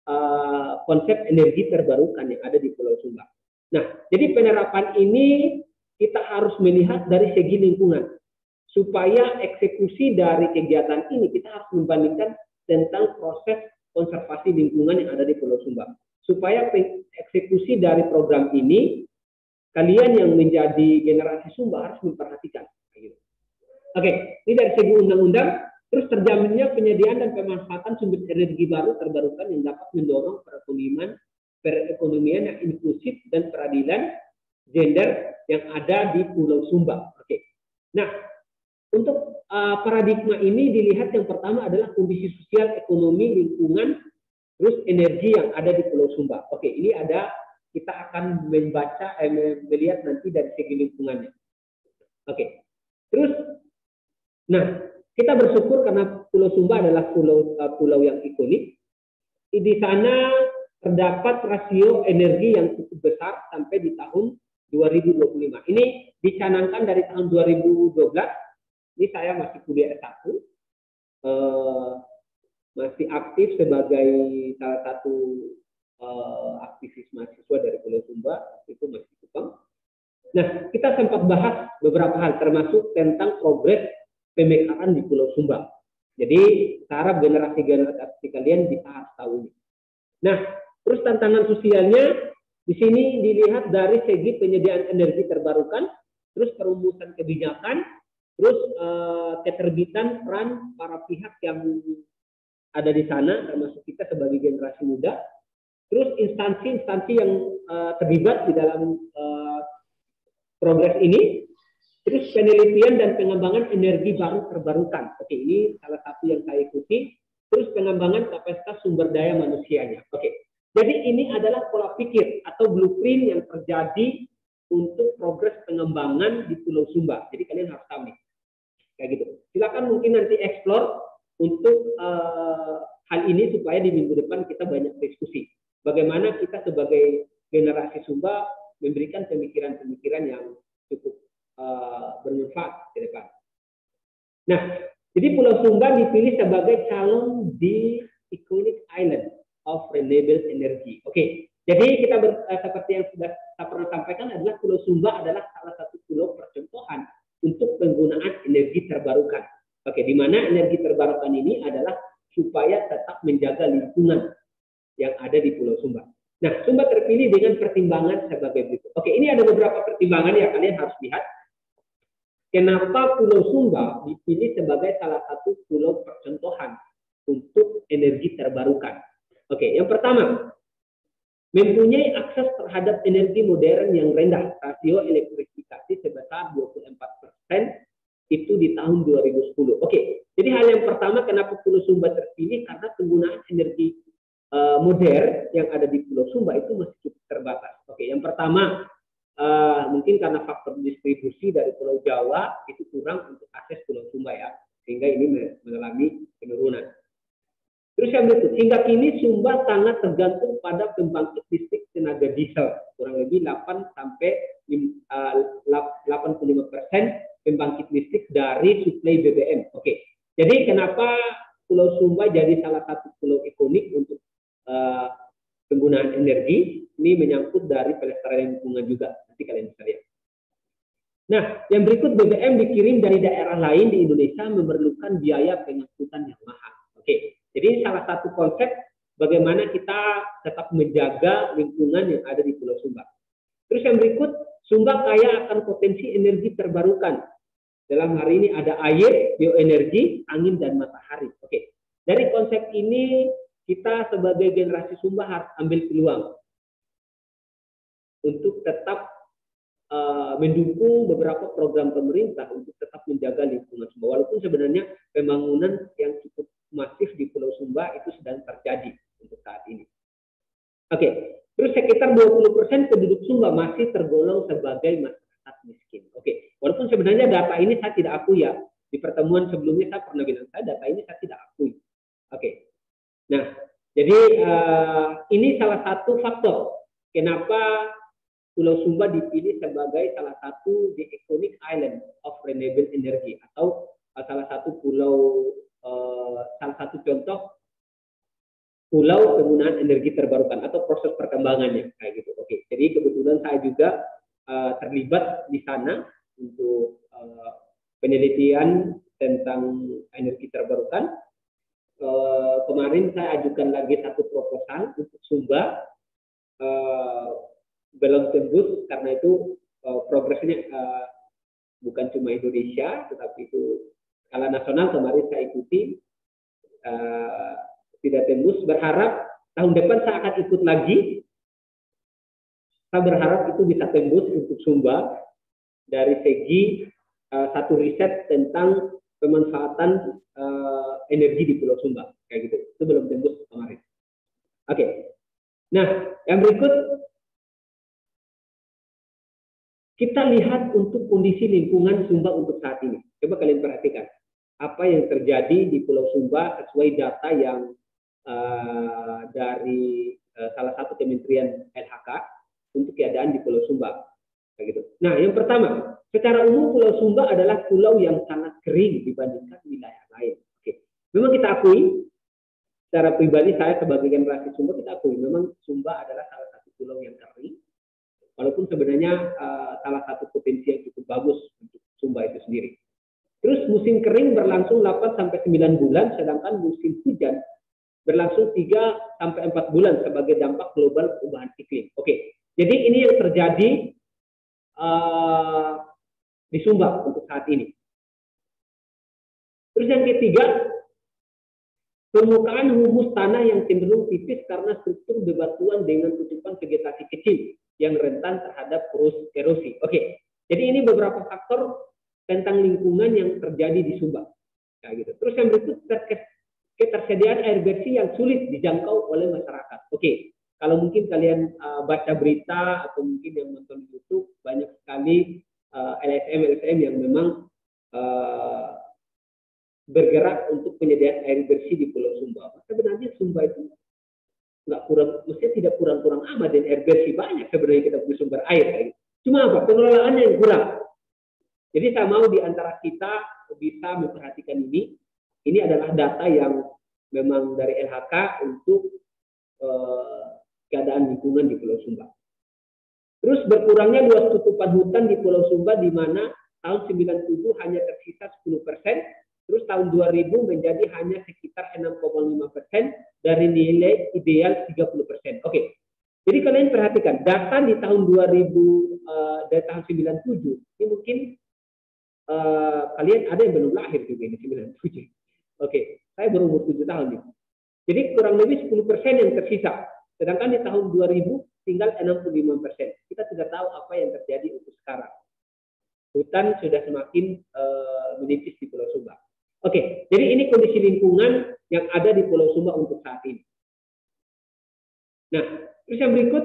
uh, konsep energi terbarukan yang ada di Pulau Sumba. Nah, jadi penerapan ini kita harus melihat dari segi lingkungan. Supaya eksekusi dari kegiatan ini kita harus membandingkan tentang proses konservasi lingkungan yang ada di Pulau Sumba. Supaya eksekusi dari program ini, kalian yang menjadi generasi Sumba harus memperhatikan. Oke, ini dari segi undang-undang. Terus terjaminnya penyediaan dan pemanfaatan sumber energi baru terbarukan yang dapat mendorong perekonomian, perekonomian yang inklusif dan peradilan gender yang ada di Pulau Sumba. Oke. Nah, untuk uh, paradigma ini dilihat yang pertama adalah kondisi sosial, ekonomi, lingkungan, terus energi yang ada di Pulau Sumba. Oke, ini ada kita akan membaca, eh, melihat nanti dari segi lingkungannya. Oke. Terus, nah. Kita bersyukur karena Pulau Sumba adalah pulau uh, pulau yang ikonik. Di sana terdapat rasio energi yang cukup besar sampai di tahun dua ribu dua puluh lima. Ini dicanangkan dari tahun dua ribu dua belas. Ini saya masih kuliah S satu. Uh, masih aktif sebagai salah satu uh, aktivis mahasiswa dari Pulau Sumba. Itu masih Kupang. Nah, kita sempat bahas beberapa hal termasuk tentang progres pemekaran di Pulau Sumba. Jadi, saya harap generasi-generasi kalian bisa harus tahu ini. Nah, terus tantangan sosialnya di sini dilihat dari segi penyediaan energi terbarukan, terus perumusan kebijakan, terus eh, keterbitan peran para pihak yang ada di sana, termasuk kita sebagai generasi muda, terus instansi-instansi yang eh, terlibat di dalam eh, progres ini. Terus penelitian dan pengembangan energi baru terbarukan. Oke, ini salah satu yang saya ikuti. Terus pengembangan kapasitas sumber daya manusianya. Oke, jadi ini adalah pola pikir atau blueprint yang terjadi untuk progres pengembangan di Pulau Sumba. Jadi kalian harus tahu nih, kayak gitu. Silakan mungkin nanti explore untuk uh, hal ini supaya di minggu depan kita banyak diskusi. Bagaimana kita sebagai generasi Sumba memberikan pemikiran-pemikiran yang cukup Uh, bermanfaat ke depan. Nah, jadi Pulau Sumba dipilih sebagai calon di Iconic Island of Renewable Energy. Oke, okay. Jadi kita ber, uh, seperti yang sudah saya pernah sampaikan adalah Pulau Sumba adalah salah satu pulau percontohan untuk penggunaan energi terbarukan. Oke, okay. Di mana energi terbarukan ini adalah supaya tetap menjaga lingkungan yang ada di Pulau Sumba. Nah, Sumba terpilih dengan pertimbangan sebagai berikut. Oke, okay. Ini ada beberapa pertimbangan yang kalian harus lihat. Kenapa Pulau Sumba dipilih sebagai salah satu pulau percontohan untuk energi terbarukan? Oke, yang pertama, mempunyai akses terhadap energi modern yang rendah, rasio elektrifikasi sebesar dua puluh empat persen itu di tahun dua ribu sepuluh. Oke, jadi hal yang pertama kenapa Pulau Sumba terpilih karena penggunaan energi uh, modern yang ada di Pulau Sumba itu masih cukup terbatas. Oke, yang pertama uh, mungkin karena faktor distribusi dari Pulau Jawa itu kurang untuk akses Pulau Sumba ya, sehingga ini mengalami penurunan. Terus yang berikut, hingga kini Sumba sangat tergantung pada pembangkit listrik tenaga diesel, kurang lebih delapan sampai delapan puluh lima persen pembangkit listrik dari suplai B B M. Oke, jadi kenapa Pulau Sumba jadi salah satu pulau ikonik untuk uh, penggunaan energi? Ini menyangkut dari pelestarian lingkungan juga, nanti kalian bisa lihat. Nah, yang berikut B B M dikirim dari daerah lain di Indonesia memerlukan biaya pengangkutan yang mahal. Oke. Jadi salah satu konsep bagaimana kita tetap menjaga lingkungan yang ada di Pulau Sumba. Terus yang berikut, Sumba kaya akan potensi energi terbarukan. Dalam hari ini ada air, bioenergi, angin, dan matahari. Oke, dari konsep ini kita sebagai generasi Sumba harus ambil peluang untuk tetap uh, mendukung beberapa program pemerintah untuk tetap menjaga lingkungan Sumba. Walaupun sebenarnya pembangunan yang cukup masif di Pulau Sumba itu sedang terjadi untuk saat ini. Oke, terus sekitar dua puluh persen penduduk Sumba masih tergolong sebagai masyarakat miskin. Oke, walaupun sebenarnya data ini saya tidak akui ya. Di pertemuan sebelumnya saya pernah bilang, saya data ini saya tidak akui. Oke, nah jadi uh, ini salah satu faktor kenapa Pulau Sumba dipilih sebagai salah satu the iconic island of renewable energy atau uh, salah satu pulau Uh, salah satu contoh pulau penggunaan energi terbarukan atau proses perkembangannya kayak gitu. Oke, jadi kebetulan saya juga uh, terlibat di sana untuk uh, penelitian tentang energi terbarukan. Uh, kemarin saya ajukan lagi satu proposal untuk Sumba, uh, belum tembus karena itu uh, progresnya uh, bukan cuma Indonesia, tetapi itu skala nasional kemarin saya ikuti, uh, tidak tembus. Berharap tahun depan saya akan ikut lagi. Saya berharap itu bisa tembus untuk Sumba dari segi uh, satu riset tentang pemanfaatan uh, energi di Pulau Sumba, kayak gitu. Itu belum tembus kemarin. Oke, okay. Nah yang berikut kita lihat untuk kondisi lingkungan Sumba untuk saat ini. Coba kalian perhatikan apa yang terjadi di Pulau Sumba sesuai data yang uh, dari uh, salah satu kementerian L H K untuk keadaan di Pulau Sumba. Kayak gitu. Nah, yang pertama, secara umum Pulau Sumba adalah pulau yang sangat kering dibandingkan wilayah lain. Oke, memang kita akui, secara pribadi saya sebagai generasi Sumba kita akui, memang Sumba adalah salah satu pulau yang kering. Walaupun sebenarnya uh, salah satu potensi yang cukup bagus untuk Sumba itu sendiri. Terus musim kering berlangsung delapan sampai sembilan bulan, sedangkan musim hujan berlangsung tiga sampai empat bulan sebagai dampak global perubahan iklim. Oke, jadi ini yang terjadi uh, di Sumba untuk saat ini. Terus yang ketiga, permukaan humus tanah yang cenderung tipis karena struktur bebatuan dengan tutupan vegetasi kecil yang rentan terhadap erosi. Oke, jadi ini beberapa faktor tentang lingkungan yang terjadi di Sumba. Nah, gitu. Terus yang berikut, ketersediaan air bersih yang sulit dijangkau oleh masyarakat. Oke, kalau mungkin kalian uh, baca berita atau mungkin yang nonton YouTube, banyak sekali uh, L S M L S M yang memang uh, bergerak untuk penyediaan air bersih di Pulau Sumba. Sebenarnya Sumba itu nggak kurang, mestinya tidak kurang-kurang amat, dan air bersih banyak sebenarnya kita punya sumber air. Cuma apa? Pengelolaannya yang kurang. Jadi saya mau di antara kita bisa memperhatikan ini. Ini adalah data yang memang dari L H K untuk eh, keadaan lingkungan di Pulau Sumba. Terus berkurangnya luas tutupan hutan di Pulau Sumba di mana tahun sembilan puluh tujuh hanya tersisa sepuluh persen, terus tahun dua ribu menjadi hanya sekitar enam koma lima persen dari nilai ideal tiga puluh persen. Oke. Jadi kalian perhatikan data di tahun dua ribu uh, dari tahun sembilan puluh tujuh ini mungkin Uh, kalian ada yang belum lahir juga ini sembilan puluh tujuh. Oke, saya baru umur tujuh tahun nih. Jadi kurang lebih sepuluh persen yang tersisa. Sedangkan di tahun dua ribu tinggal enam puluh lima persen. Kita tidak tahu apa yang terjadi untuk sekarang. Hutan sudah semakin uh, menipis di Pulau Sumba. Oke, jadi ini kondisi lingkungan yang ada di Pulau Sumba untuk saat ini. Nah, terus yang berikut,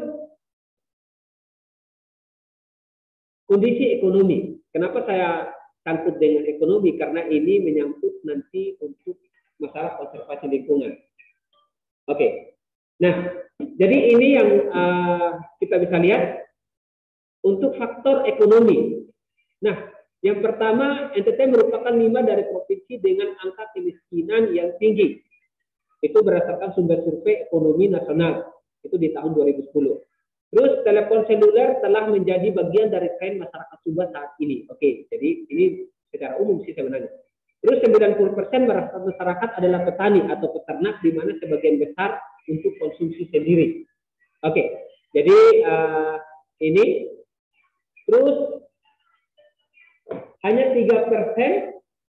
kondisi ekonomi. Kenapa saya sangkut dengan ekonomi? Karena ini menyangkut nanti untuk masalah konservasi lingkungan. Oke, nah, jadi ini yang uh, kita bisa lihat untuk faktor ekonomi. Nah, yang pertama, N T T merupakan lima dari provinsi dengan angka kemiskinan yang tinggi. Itu berdasarkan sumber survei ekonomi nasional, itu di tahun dua ribu sepuluh. Terus telepon seluler telah menjadi bagian dari tren masyarakat Sumba saat ini. Oke, jadi ini secara umum sih sebenarnya. Terus sembilan puluh persen masyarakat adalah petani atau peternak, di mana sebagian besar untuk konsumsi sendiri. Oke, jadi uh, ini. Terus hanya tiga persen,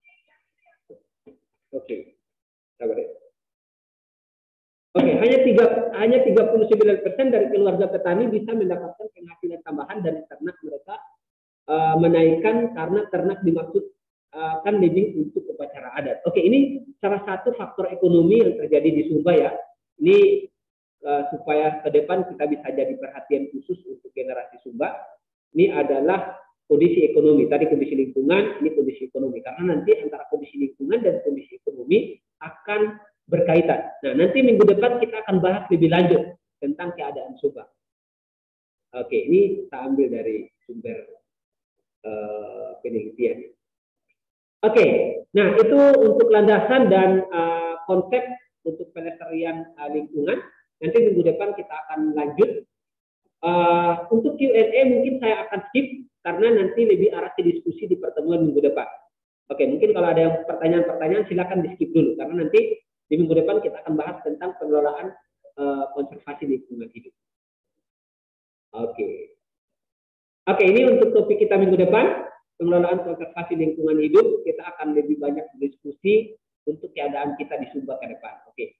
oke, sabar ya. Oke, hanya tiga hanya tiga puluh sembilan persen dari keluarga petani bisa mendapatkan penghasilan tambahan dari ternak mereka, uh, menaikkan karena ternak dimaksud uh, kan lebih untuk upacara adat. Oke, ini salah satu faktor ekonomi yang terjadi di Sumba ya. Ini uh, supaya ke depan kita bisa jadi perhatian khusus untuk generasi Sumba. Ini adalah kondisi ekonomi. Tadi kondisi lingkungan, ini kondisi ekonomi. Karena nanti antara kondisi lingkungan dan kondisi ekonomi akan berkaitan. Nah, nanti minggu depan kita akan bahas lebih lanjut tentang keadaan Sumba. Oke, ini saya ambil dari sumber uh, penelitian. Oke, nah itu untuk landasan dan uh, konsep untuk pelestarian uh, lingkungan. Nanti minggu depan kita akan lanjut. Uh, untuk Q and A mungkin saya akan skip karena nanti lebih arah ke diskusi di pertemuan minggu depan. Oke, mungkin kalau ada yang pertanyaan-pertanyaan silakan di skip dulu karena nanti di minggu depan kita akan bahas tentang pengelolaan uh, konservasi lingkungan hidup. Oke. Oke, ini untuk topik kita minggu depan, pengelolaan konservasi lingkungan hidup. Kita akan lebih banyak berdiskusi untuk keadaan kita di Sumba ke depan. Oke.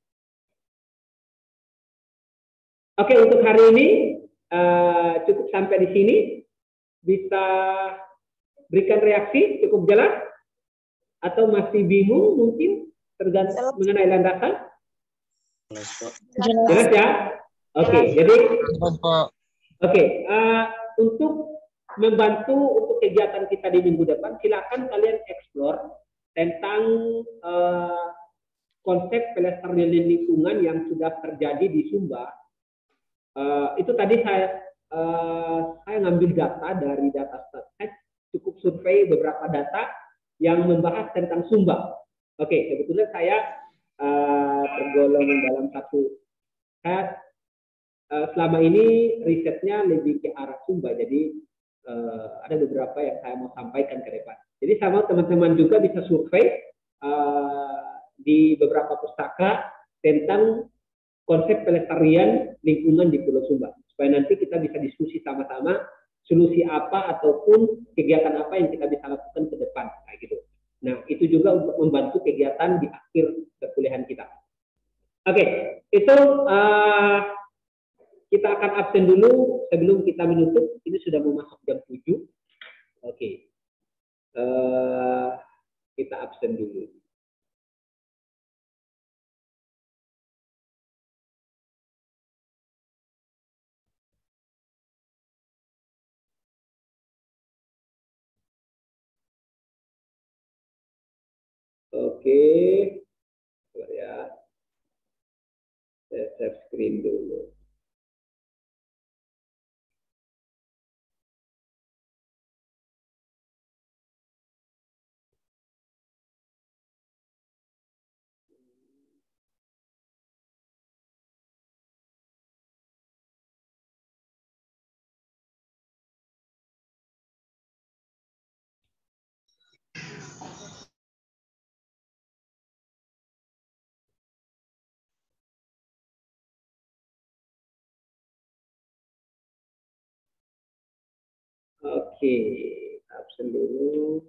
Oke, untuk hari ini uh, cukup sampai di sini. Bisa berikan reaksi cukup jelas atau masih bingung mungkin tergantung mengenai landasan? Jelas ya? Oke, okay, jadi oke okay, uh, untuk membantu untuk kegiatan kita di minggu depan, silakan kalian explore tentang uh, konsep pelestarian lingkungan yang sudah terjadi di Sumba. Uh, itu tadi saya Uh, saya ngambil data dari data Stattek, cukup survei beberapa data yang membahas tentang Sumba. Oke, okay, kebetulan saya uh, tergolong dalam satu, saya uh, selama ini risetnya lebih ke arah Sumba, jadi uh, ada beberapa yang saya mau sampaikan ke depan. Jadi sama teman-teman juga bisa survei uh, di beberapa pustaka tentang konsep pelestarian lingkungan di Pulau Sumba. Supaya nanti kita bisa diskusi sama-sama solusi apa ataupun kegiatan apa yang kita bisa lakukan ke depan, kayak gitu. Nah, itu juga untuk membantu kegiatan di akhir perkuliahan kita. Oke, okay, itu uh, kita akan absen dulu sebelum kita menutup. Ini sudah mau masuk jam tujuh. Oke, okay. uh, kita absen dulu. Oke, ya, saya share screen dulu. Oke, absen dulu.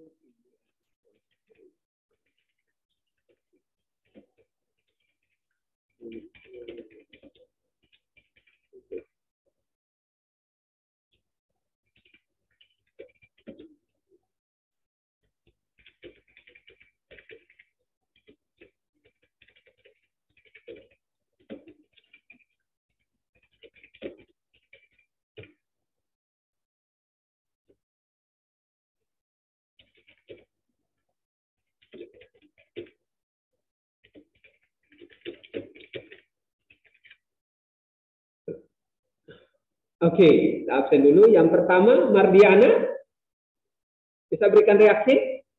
Oke, kita absen dulu. Yang pertama, Mardiana. Bisa berikan reaksi?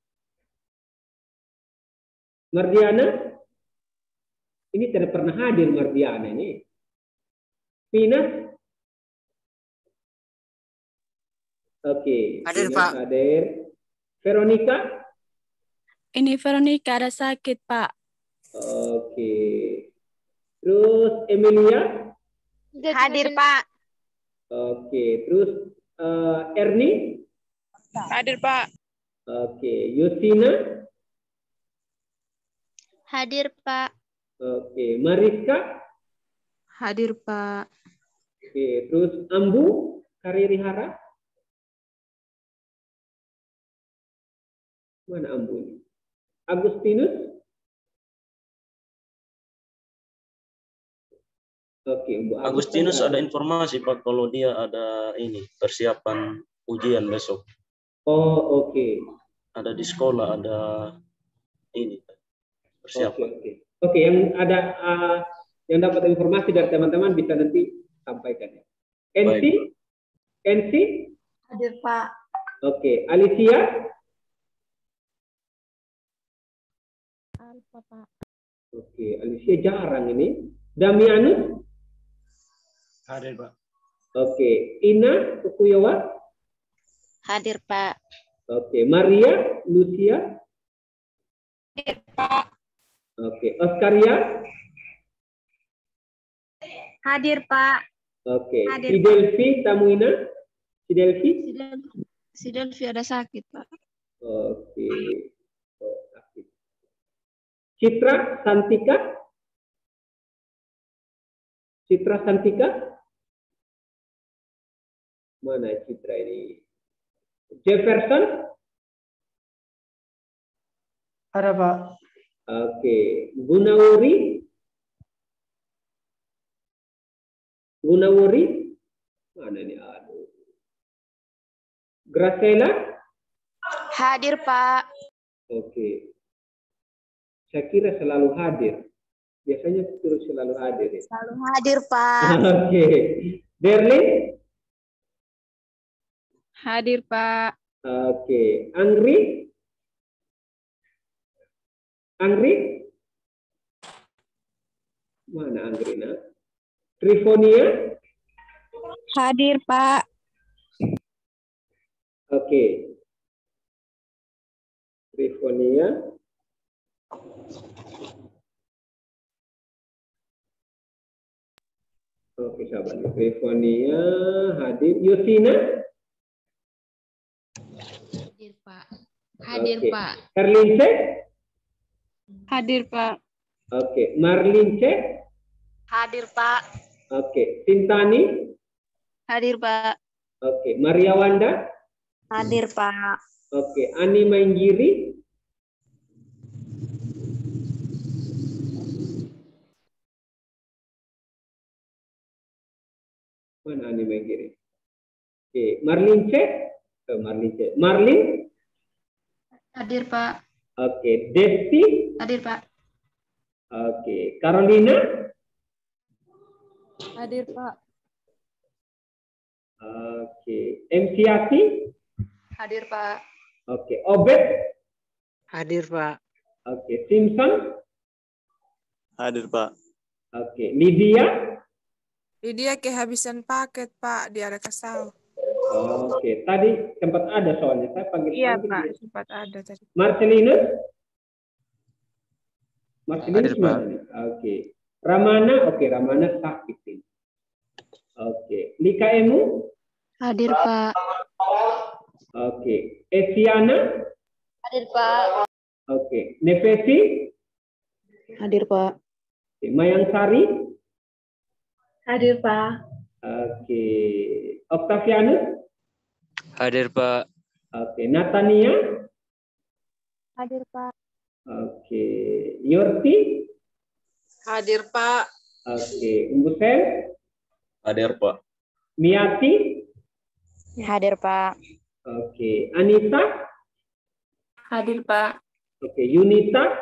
Mardiana? Ini tidak pernah hadir Mardiana ini. Pina? Oke. Hadir, Pina Pak. Hadir. Veronica? Ini Veronica ada sakit, Pak. Oke. Terus Emilia? Hadir, Pak. Oke. Terus uh, Erni? Hadir, Pak. Oke. Yusina? Hadir, Pak. Oke. Mariska? Hadir, Pak. Oke. Terus Ambu? Karirihara? Mana Ambu ini? Agustinus? Oke, Bu Agustinus ada informasi Pak kalau dia ada ini persiapan ujian besok. Oh, oke. Okay. Ada di sekolah, ada ini persiapan. Oke, okay, oke. Okay. Oke, okay, yang ada uh, yang dapat informasi dari teman-teman bisa nanti sampaikan ya. N C? N C? Hadir, Pak. Oke, okay. Alicia? Alfa, Pak. Oke, okay. Alicia jarang ini. Damianus? Hadir, Pak. Oke, okay. Ina Kukuyawa? Hadir, Pak. Oke, okay. Maria Lucia? Hadir, Pak. Oke, okay. Oscaria? Hadir, Pak. Oke, okay. Si Delvi Tamuina? Si Delvi? Si Delvi ada sakit, Pak. Oke. Okay. Oh, sakit. Citra Santika? Citra Santika? Mana Citra ini? Jefferson? Ada, Pak. Oke. Gunawuri? Gunawuri? Mana ini? Aduh. Graciela? Hadir, Pak. Oke. Saya kira selalu hadir. Biasanya terus selalu hadir. Ya? Selalu hadir, Pak. Oke. Berlin? Hadir, Pak. Oke. Angri? Angri? Mana Anggrina? Trifonia? Hadir, Pak. Oke. Trifonia? Oke, sahabat. Trifonia hadir. Yusina? Hadir, Pak. Hadir, Oke. Pak. Erlince? Hadir, Pak. Oke. Marlince? Hadir, Pak. Oke. Sintani? Hadir, Pak. Oke. Maria Wanda? Hadir, Pak. Oke. Ani Mainggiri? Mana Ani Mainggiri? Oke. Marlince? Oh, Marlince. Marlin? Hadir, Pak. Oke. Desti? Hadir, Pak. Oke. Carolina? Hadir, Pak. Oke. M C Ati? Hadir, Pak. Oke. Obed? Hadir, Pak. Oke. Simpson? Hadir, Pak. Oke. Lydia? Lydia kehabisan paket, Pak, di area kasau. Oke. Tadi sempat ada soalnya. Saya panggil. Iya, panggil Pak. dia. Sempat ada tadi. Marcelinus? Marcelinus Hadir, Pak. mana? Oke. Ramana? Oke. Ramana sakit ini. Oke. Lika Emu? Hadir, Pak. Oke. Esiana? Hadir, Pak. Oke. Nefesi? Hadir, Pak. Oke. Mayang Sari? Hadir, Pak. Oke. Octavianus? Hadir, Pak. Oke. Natania? Hadir, Pak. Oke. Yorti? Hadir, Pak. Oke. Umbusel? Hadir, Pak. Miati? Hadir, Pak. Oke. Anita? Hadir, Pak. Oke. Yunita?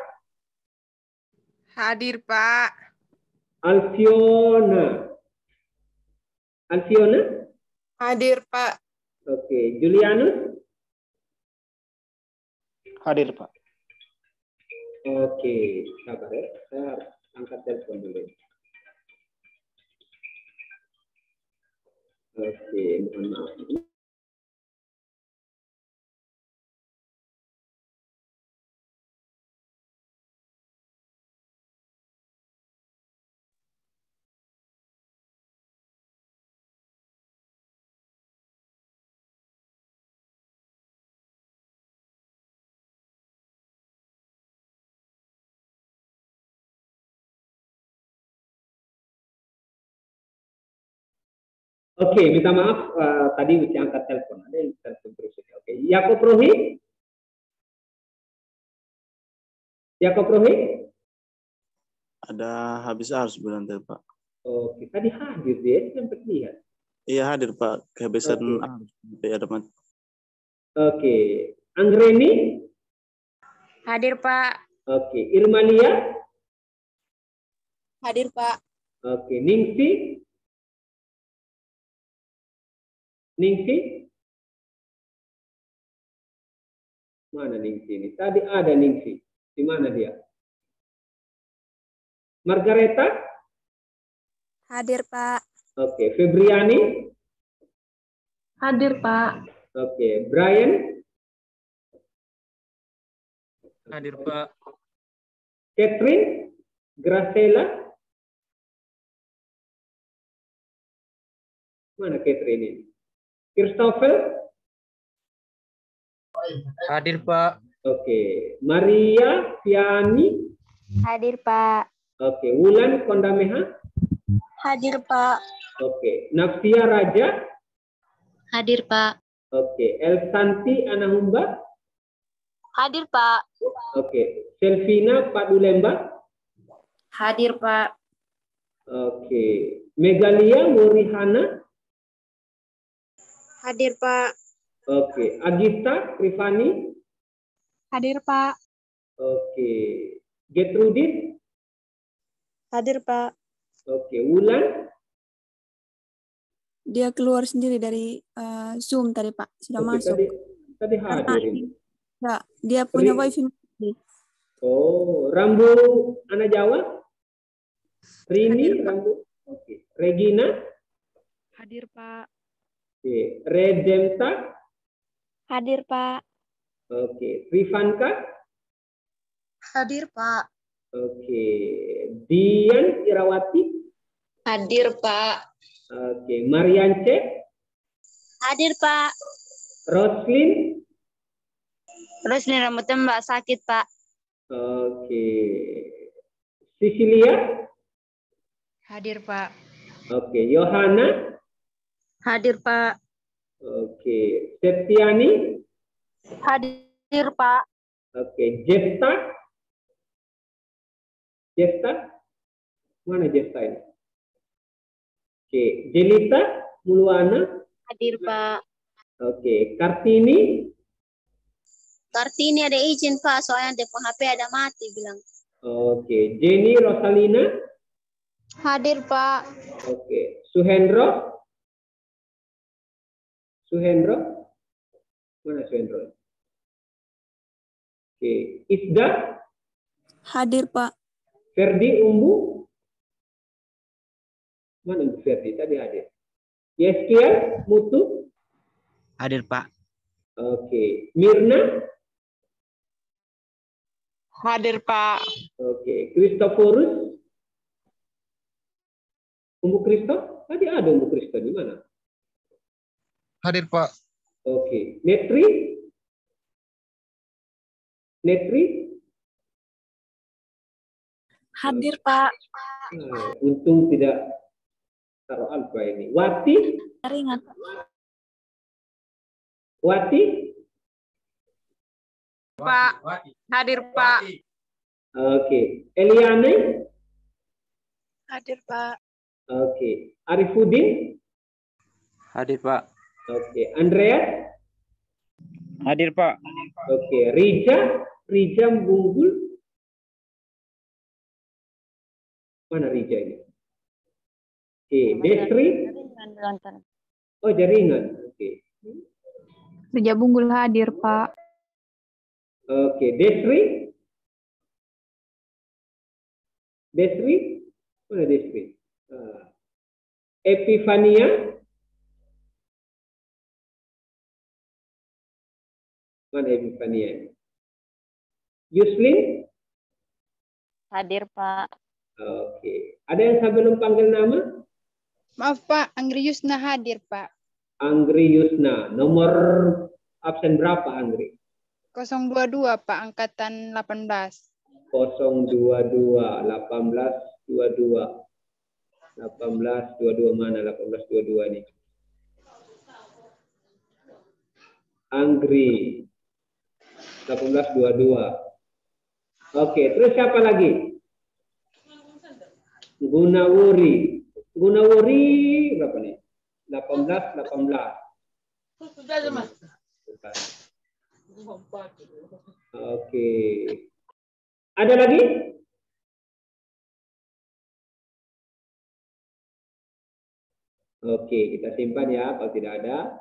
Hadir, Pak. Alfiona? Alfiona? Hadir, Pak. Oke, Julianus? Hadir, Pak. Oke, sabar ya. Saya angkat telepon dulu. Oke, mohon maaf. Oke, minta maaf uh, tadi mesti angkat telepon. Ada yang telepon terus. Oke, Yakob Rohi? Yakob Rohi? Ada habis harus berhenti, Pak. Oke, tadi hadir dia, sempat lihat. Iya hadir, Pak. Kehabisan Oke. harus ada mati. Oke, Anggreni? Hadir, Pak. Oke, Irmalia? Hadir, Pak. Oke, Ningsi? Ningsi? Mana Ningsi ini? Tadi ada Ningsi. Di mana dia? Margareta? Hadir, Pak. Oke, Febriani? Hadir, Pak. Oke, Brian? Hadir, Pak. Catherine? Graciela? Mana Catherine ini? Christopher? Hadir, Pak. Oke, Maria Fiani? Hadir, Pak. Oke, Wulan Kondameha? Hadir, Pak. Oke, Nafsia Raja? Hadir, Pak. Oke, Elsanti Anahumba? Hadir, Pak. Oke, Selvina Padulemba? Hadir, Pak. Oke, Megalia Murihana? Hadir, Pak. Oke, Agita Rifani? Hadir, Pak. Oke, Gertrudis? Hadir, Pak. Oke, Wulan? Dia keluar sendiri dari uh, Zoom tadi, Pak. Sudah Oke, masuk. tadi, tadi Karena hadir ini. ya, dia punya Ri- wifi. Oh, Rambu anak Jawa? Rini, Rambu? Oke, Regina? Hadir, Pak. Oke, Redemta? Hadir, Pak. Oke, Rifanka? Hadir, Pak. Oke, Dian Irawati? Hadir, Pak. Oke, Mariance? Hadir, Pak. Roslin? Terus nih rambutnya Mbak sakit, Pak. Oke, Sicilia? Hadir, Pak. Oke, Yohana? Hadir, Pak. Oke, Septiani? Hadir, Pak. Oke, Jesta? Jesta? Mana Jesta ini? Oke, Jelita Muluana? Hadir, Pak. Oke, Kartini? Kartini ada izin, Pak. Soalnya telepon H P ada mati, bilang. Oke, Jenny Rosalina? Hadir, Pak. Oke, Suhendro? Suhendro? Mana Suhendro? Oke, Isda? Hadir, Pak. Ferdi Umbu? Mana Umbu Ferdi? Tadi hadir. Yeskiel Mutu? Hadir, Pak. Oke, Mirna? Hadir, Pak. Oke, Christophorus? Umbu Kristo? Tadi ada Umbu Kristo di mana? Hadir, Pak. Oke, Netri? Netri? Hadir, Pak. Nah, untung tidak taruh alfa ini. Wati? Ringan. Wati? Pak. Hadir, Pak. Oke, Eliane? Hadir, Pak. Oke, Arifudin? Hadir, Pak. Oke, Andreas? Hadir, Pak. Oke, Rija? Rija Bunggul? Mana Rija ini? Oke, Destri? Oh, jaringan. Oke. Reja Bunggul hadir, Pak. Oke, Desri? Desri? Mana Desri? Uh, Epifania? Mana Epifania? Yuslin? Hadir, Pak. Oke. Ada yang saya belum panggil nama? Maaf, Pak. Anggri Yusna hadir, Pak. Anggri Yusna. Nomor absen berapa, Anggri? nol dua dua, Pak. Angkatan delapan belas. nol dua dua, delapan belas dua dua. delapan belas dua dua mana? delapan belas dua dua nih. Anggri. delapan belas dua dua. Oke, terus siapa lagi? Gunawuri. Gunawuri berapa nih? delapan belas delapan belas. Oke. Ada lagi? Oke, kita simpan ya. Kalau tidak ada,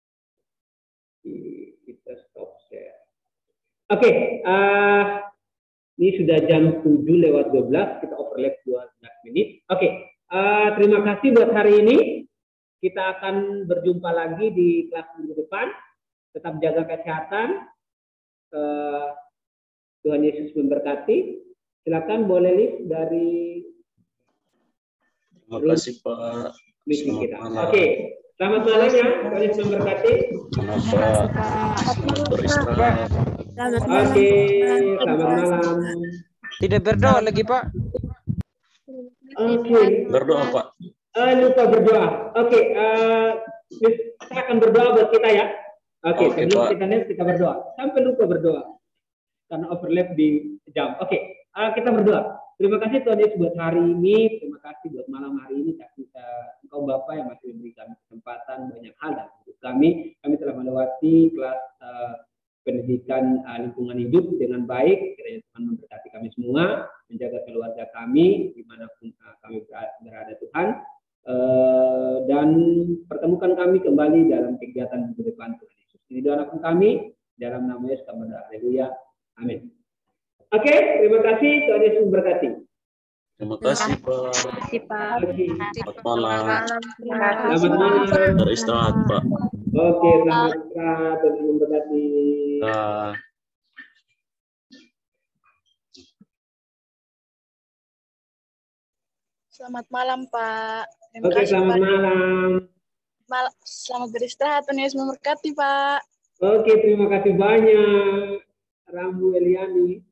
kita stop share. Oke, uh, ini sudah jam tujuh lewat dua belas, kita overlap dua belas menit. Oke, uh, terima kasih buat hari ini. Kita akan berjumpa lagi di kelas minggu depan. Tetap jaga kesehatan. Uh, Tuhan Yesus memberkati. Silakan boleh Liv dari. Terima kasih Pak. Kita. Oke, okay. Selamat malam ya. Tuhan Yesus memberkati. Selamat beristirahat. Oke, selamat malam. Tidak berdoa lagi Pak. Oke. Okay. Berdoa Pak. Uh, lupa berdoa. Oke, okay, uh, saya akan berdoa buat kita ya. Oke, okay, okay, sebelum Pak. kita lihat kita berdoa. Sampai lupa berdoa karena overlap di jam. Oke, okay, uh, kita berdoa. Terima kasih Tuhan Yesus buat hari ini. Terima kasih buat malam hari ini. Kita Engkau Bapa yang masih memberi kami kesempatan banyak hal dalam hidup kami. Kami telah melewati kelas uh, pendidikan uh, lingkungan hidup dengan baik. Kiranya Tuhan memberkati kami semua, menjaga keluarga kami dimanapun uh, kami berada Tuhan. Uh, dan pertemukan kami kembali dalam kegiatan minggu depan Tuhan Yesus. Ini doa kami dalam nama Yesus kami berdoa. Haleluya. Amin. Oke, okay, terima kasih. Tuhan Yesus memberkati. Terima kasih Pak. Terima kasih Pak. Selamat malam. Selamat malam. Beristirahat Pak. Oke, selamat istirahat. Tuhan memberkati. Nah. Selamat malam Pak. Terima Oke, kasih, selamat Pak. malam. Mal selamat beristirahat. Tuhan Yesus memberkati Pak. Oke, terima kasih banyak Rambu Eliani.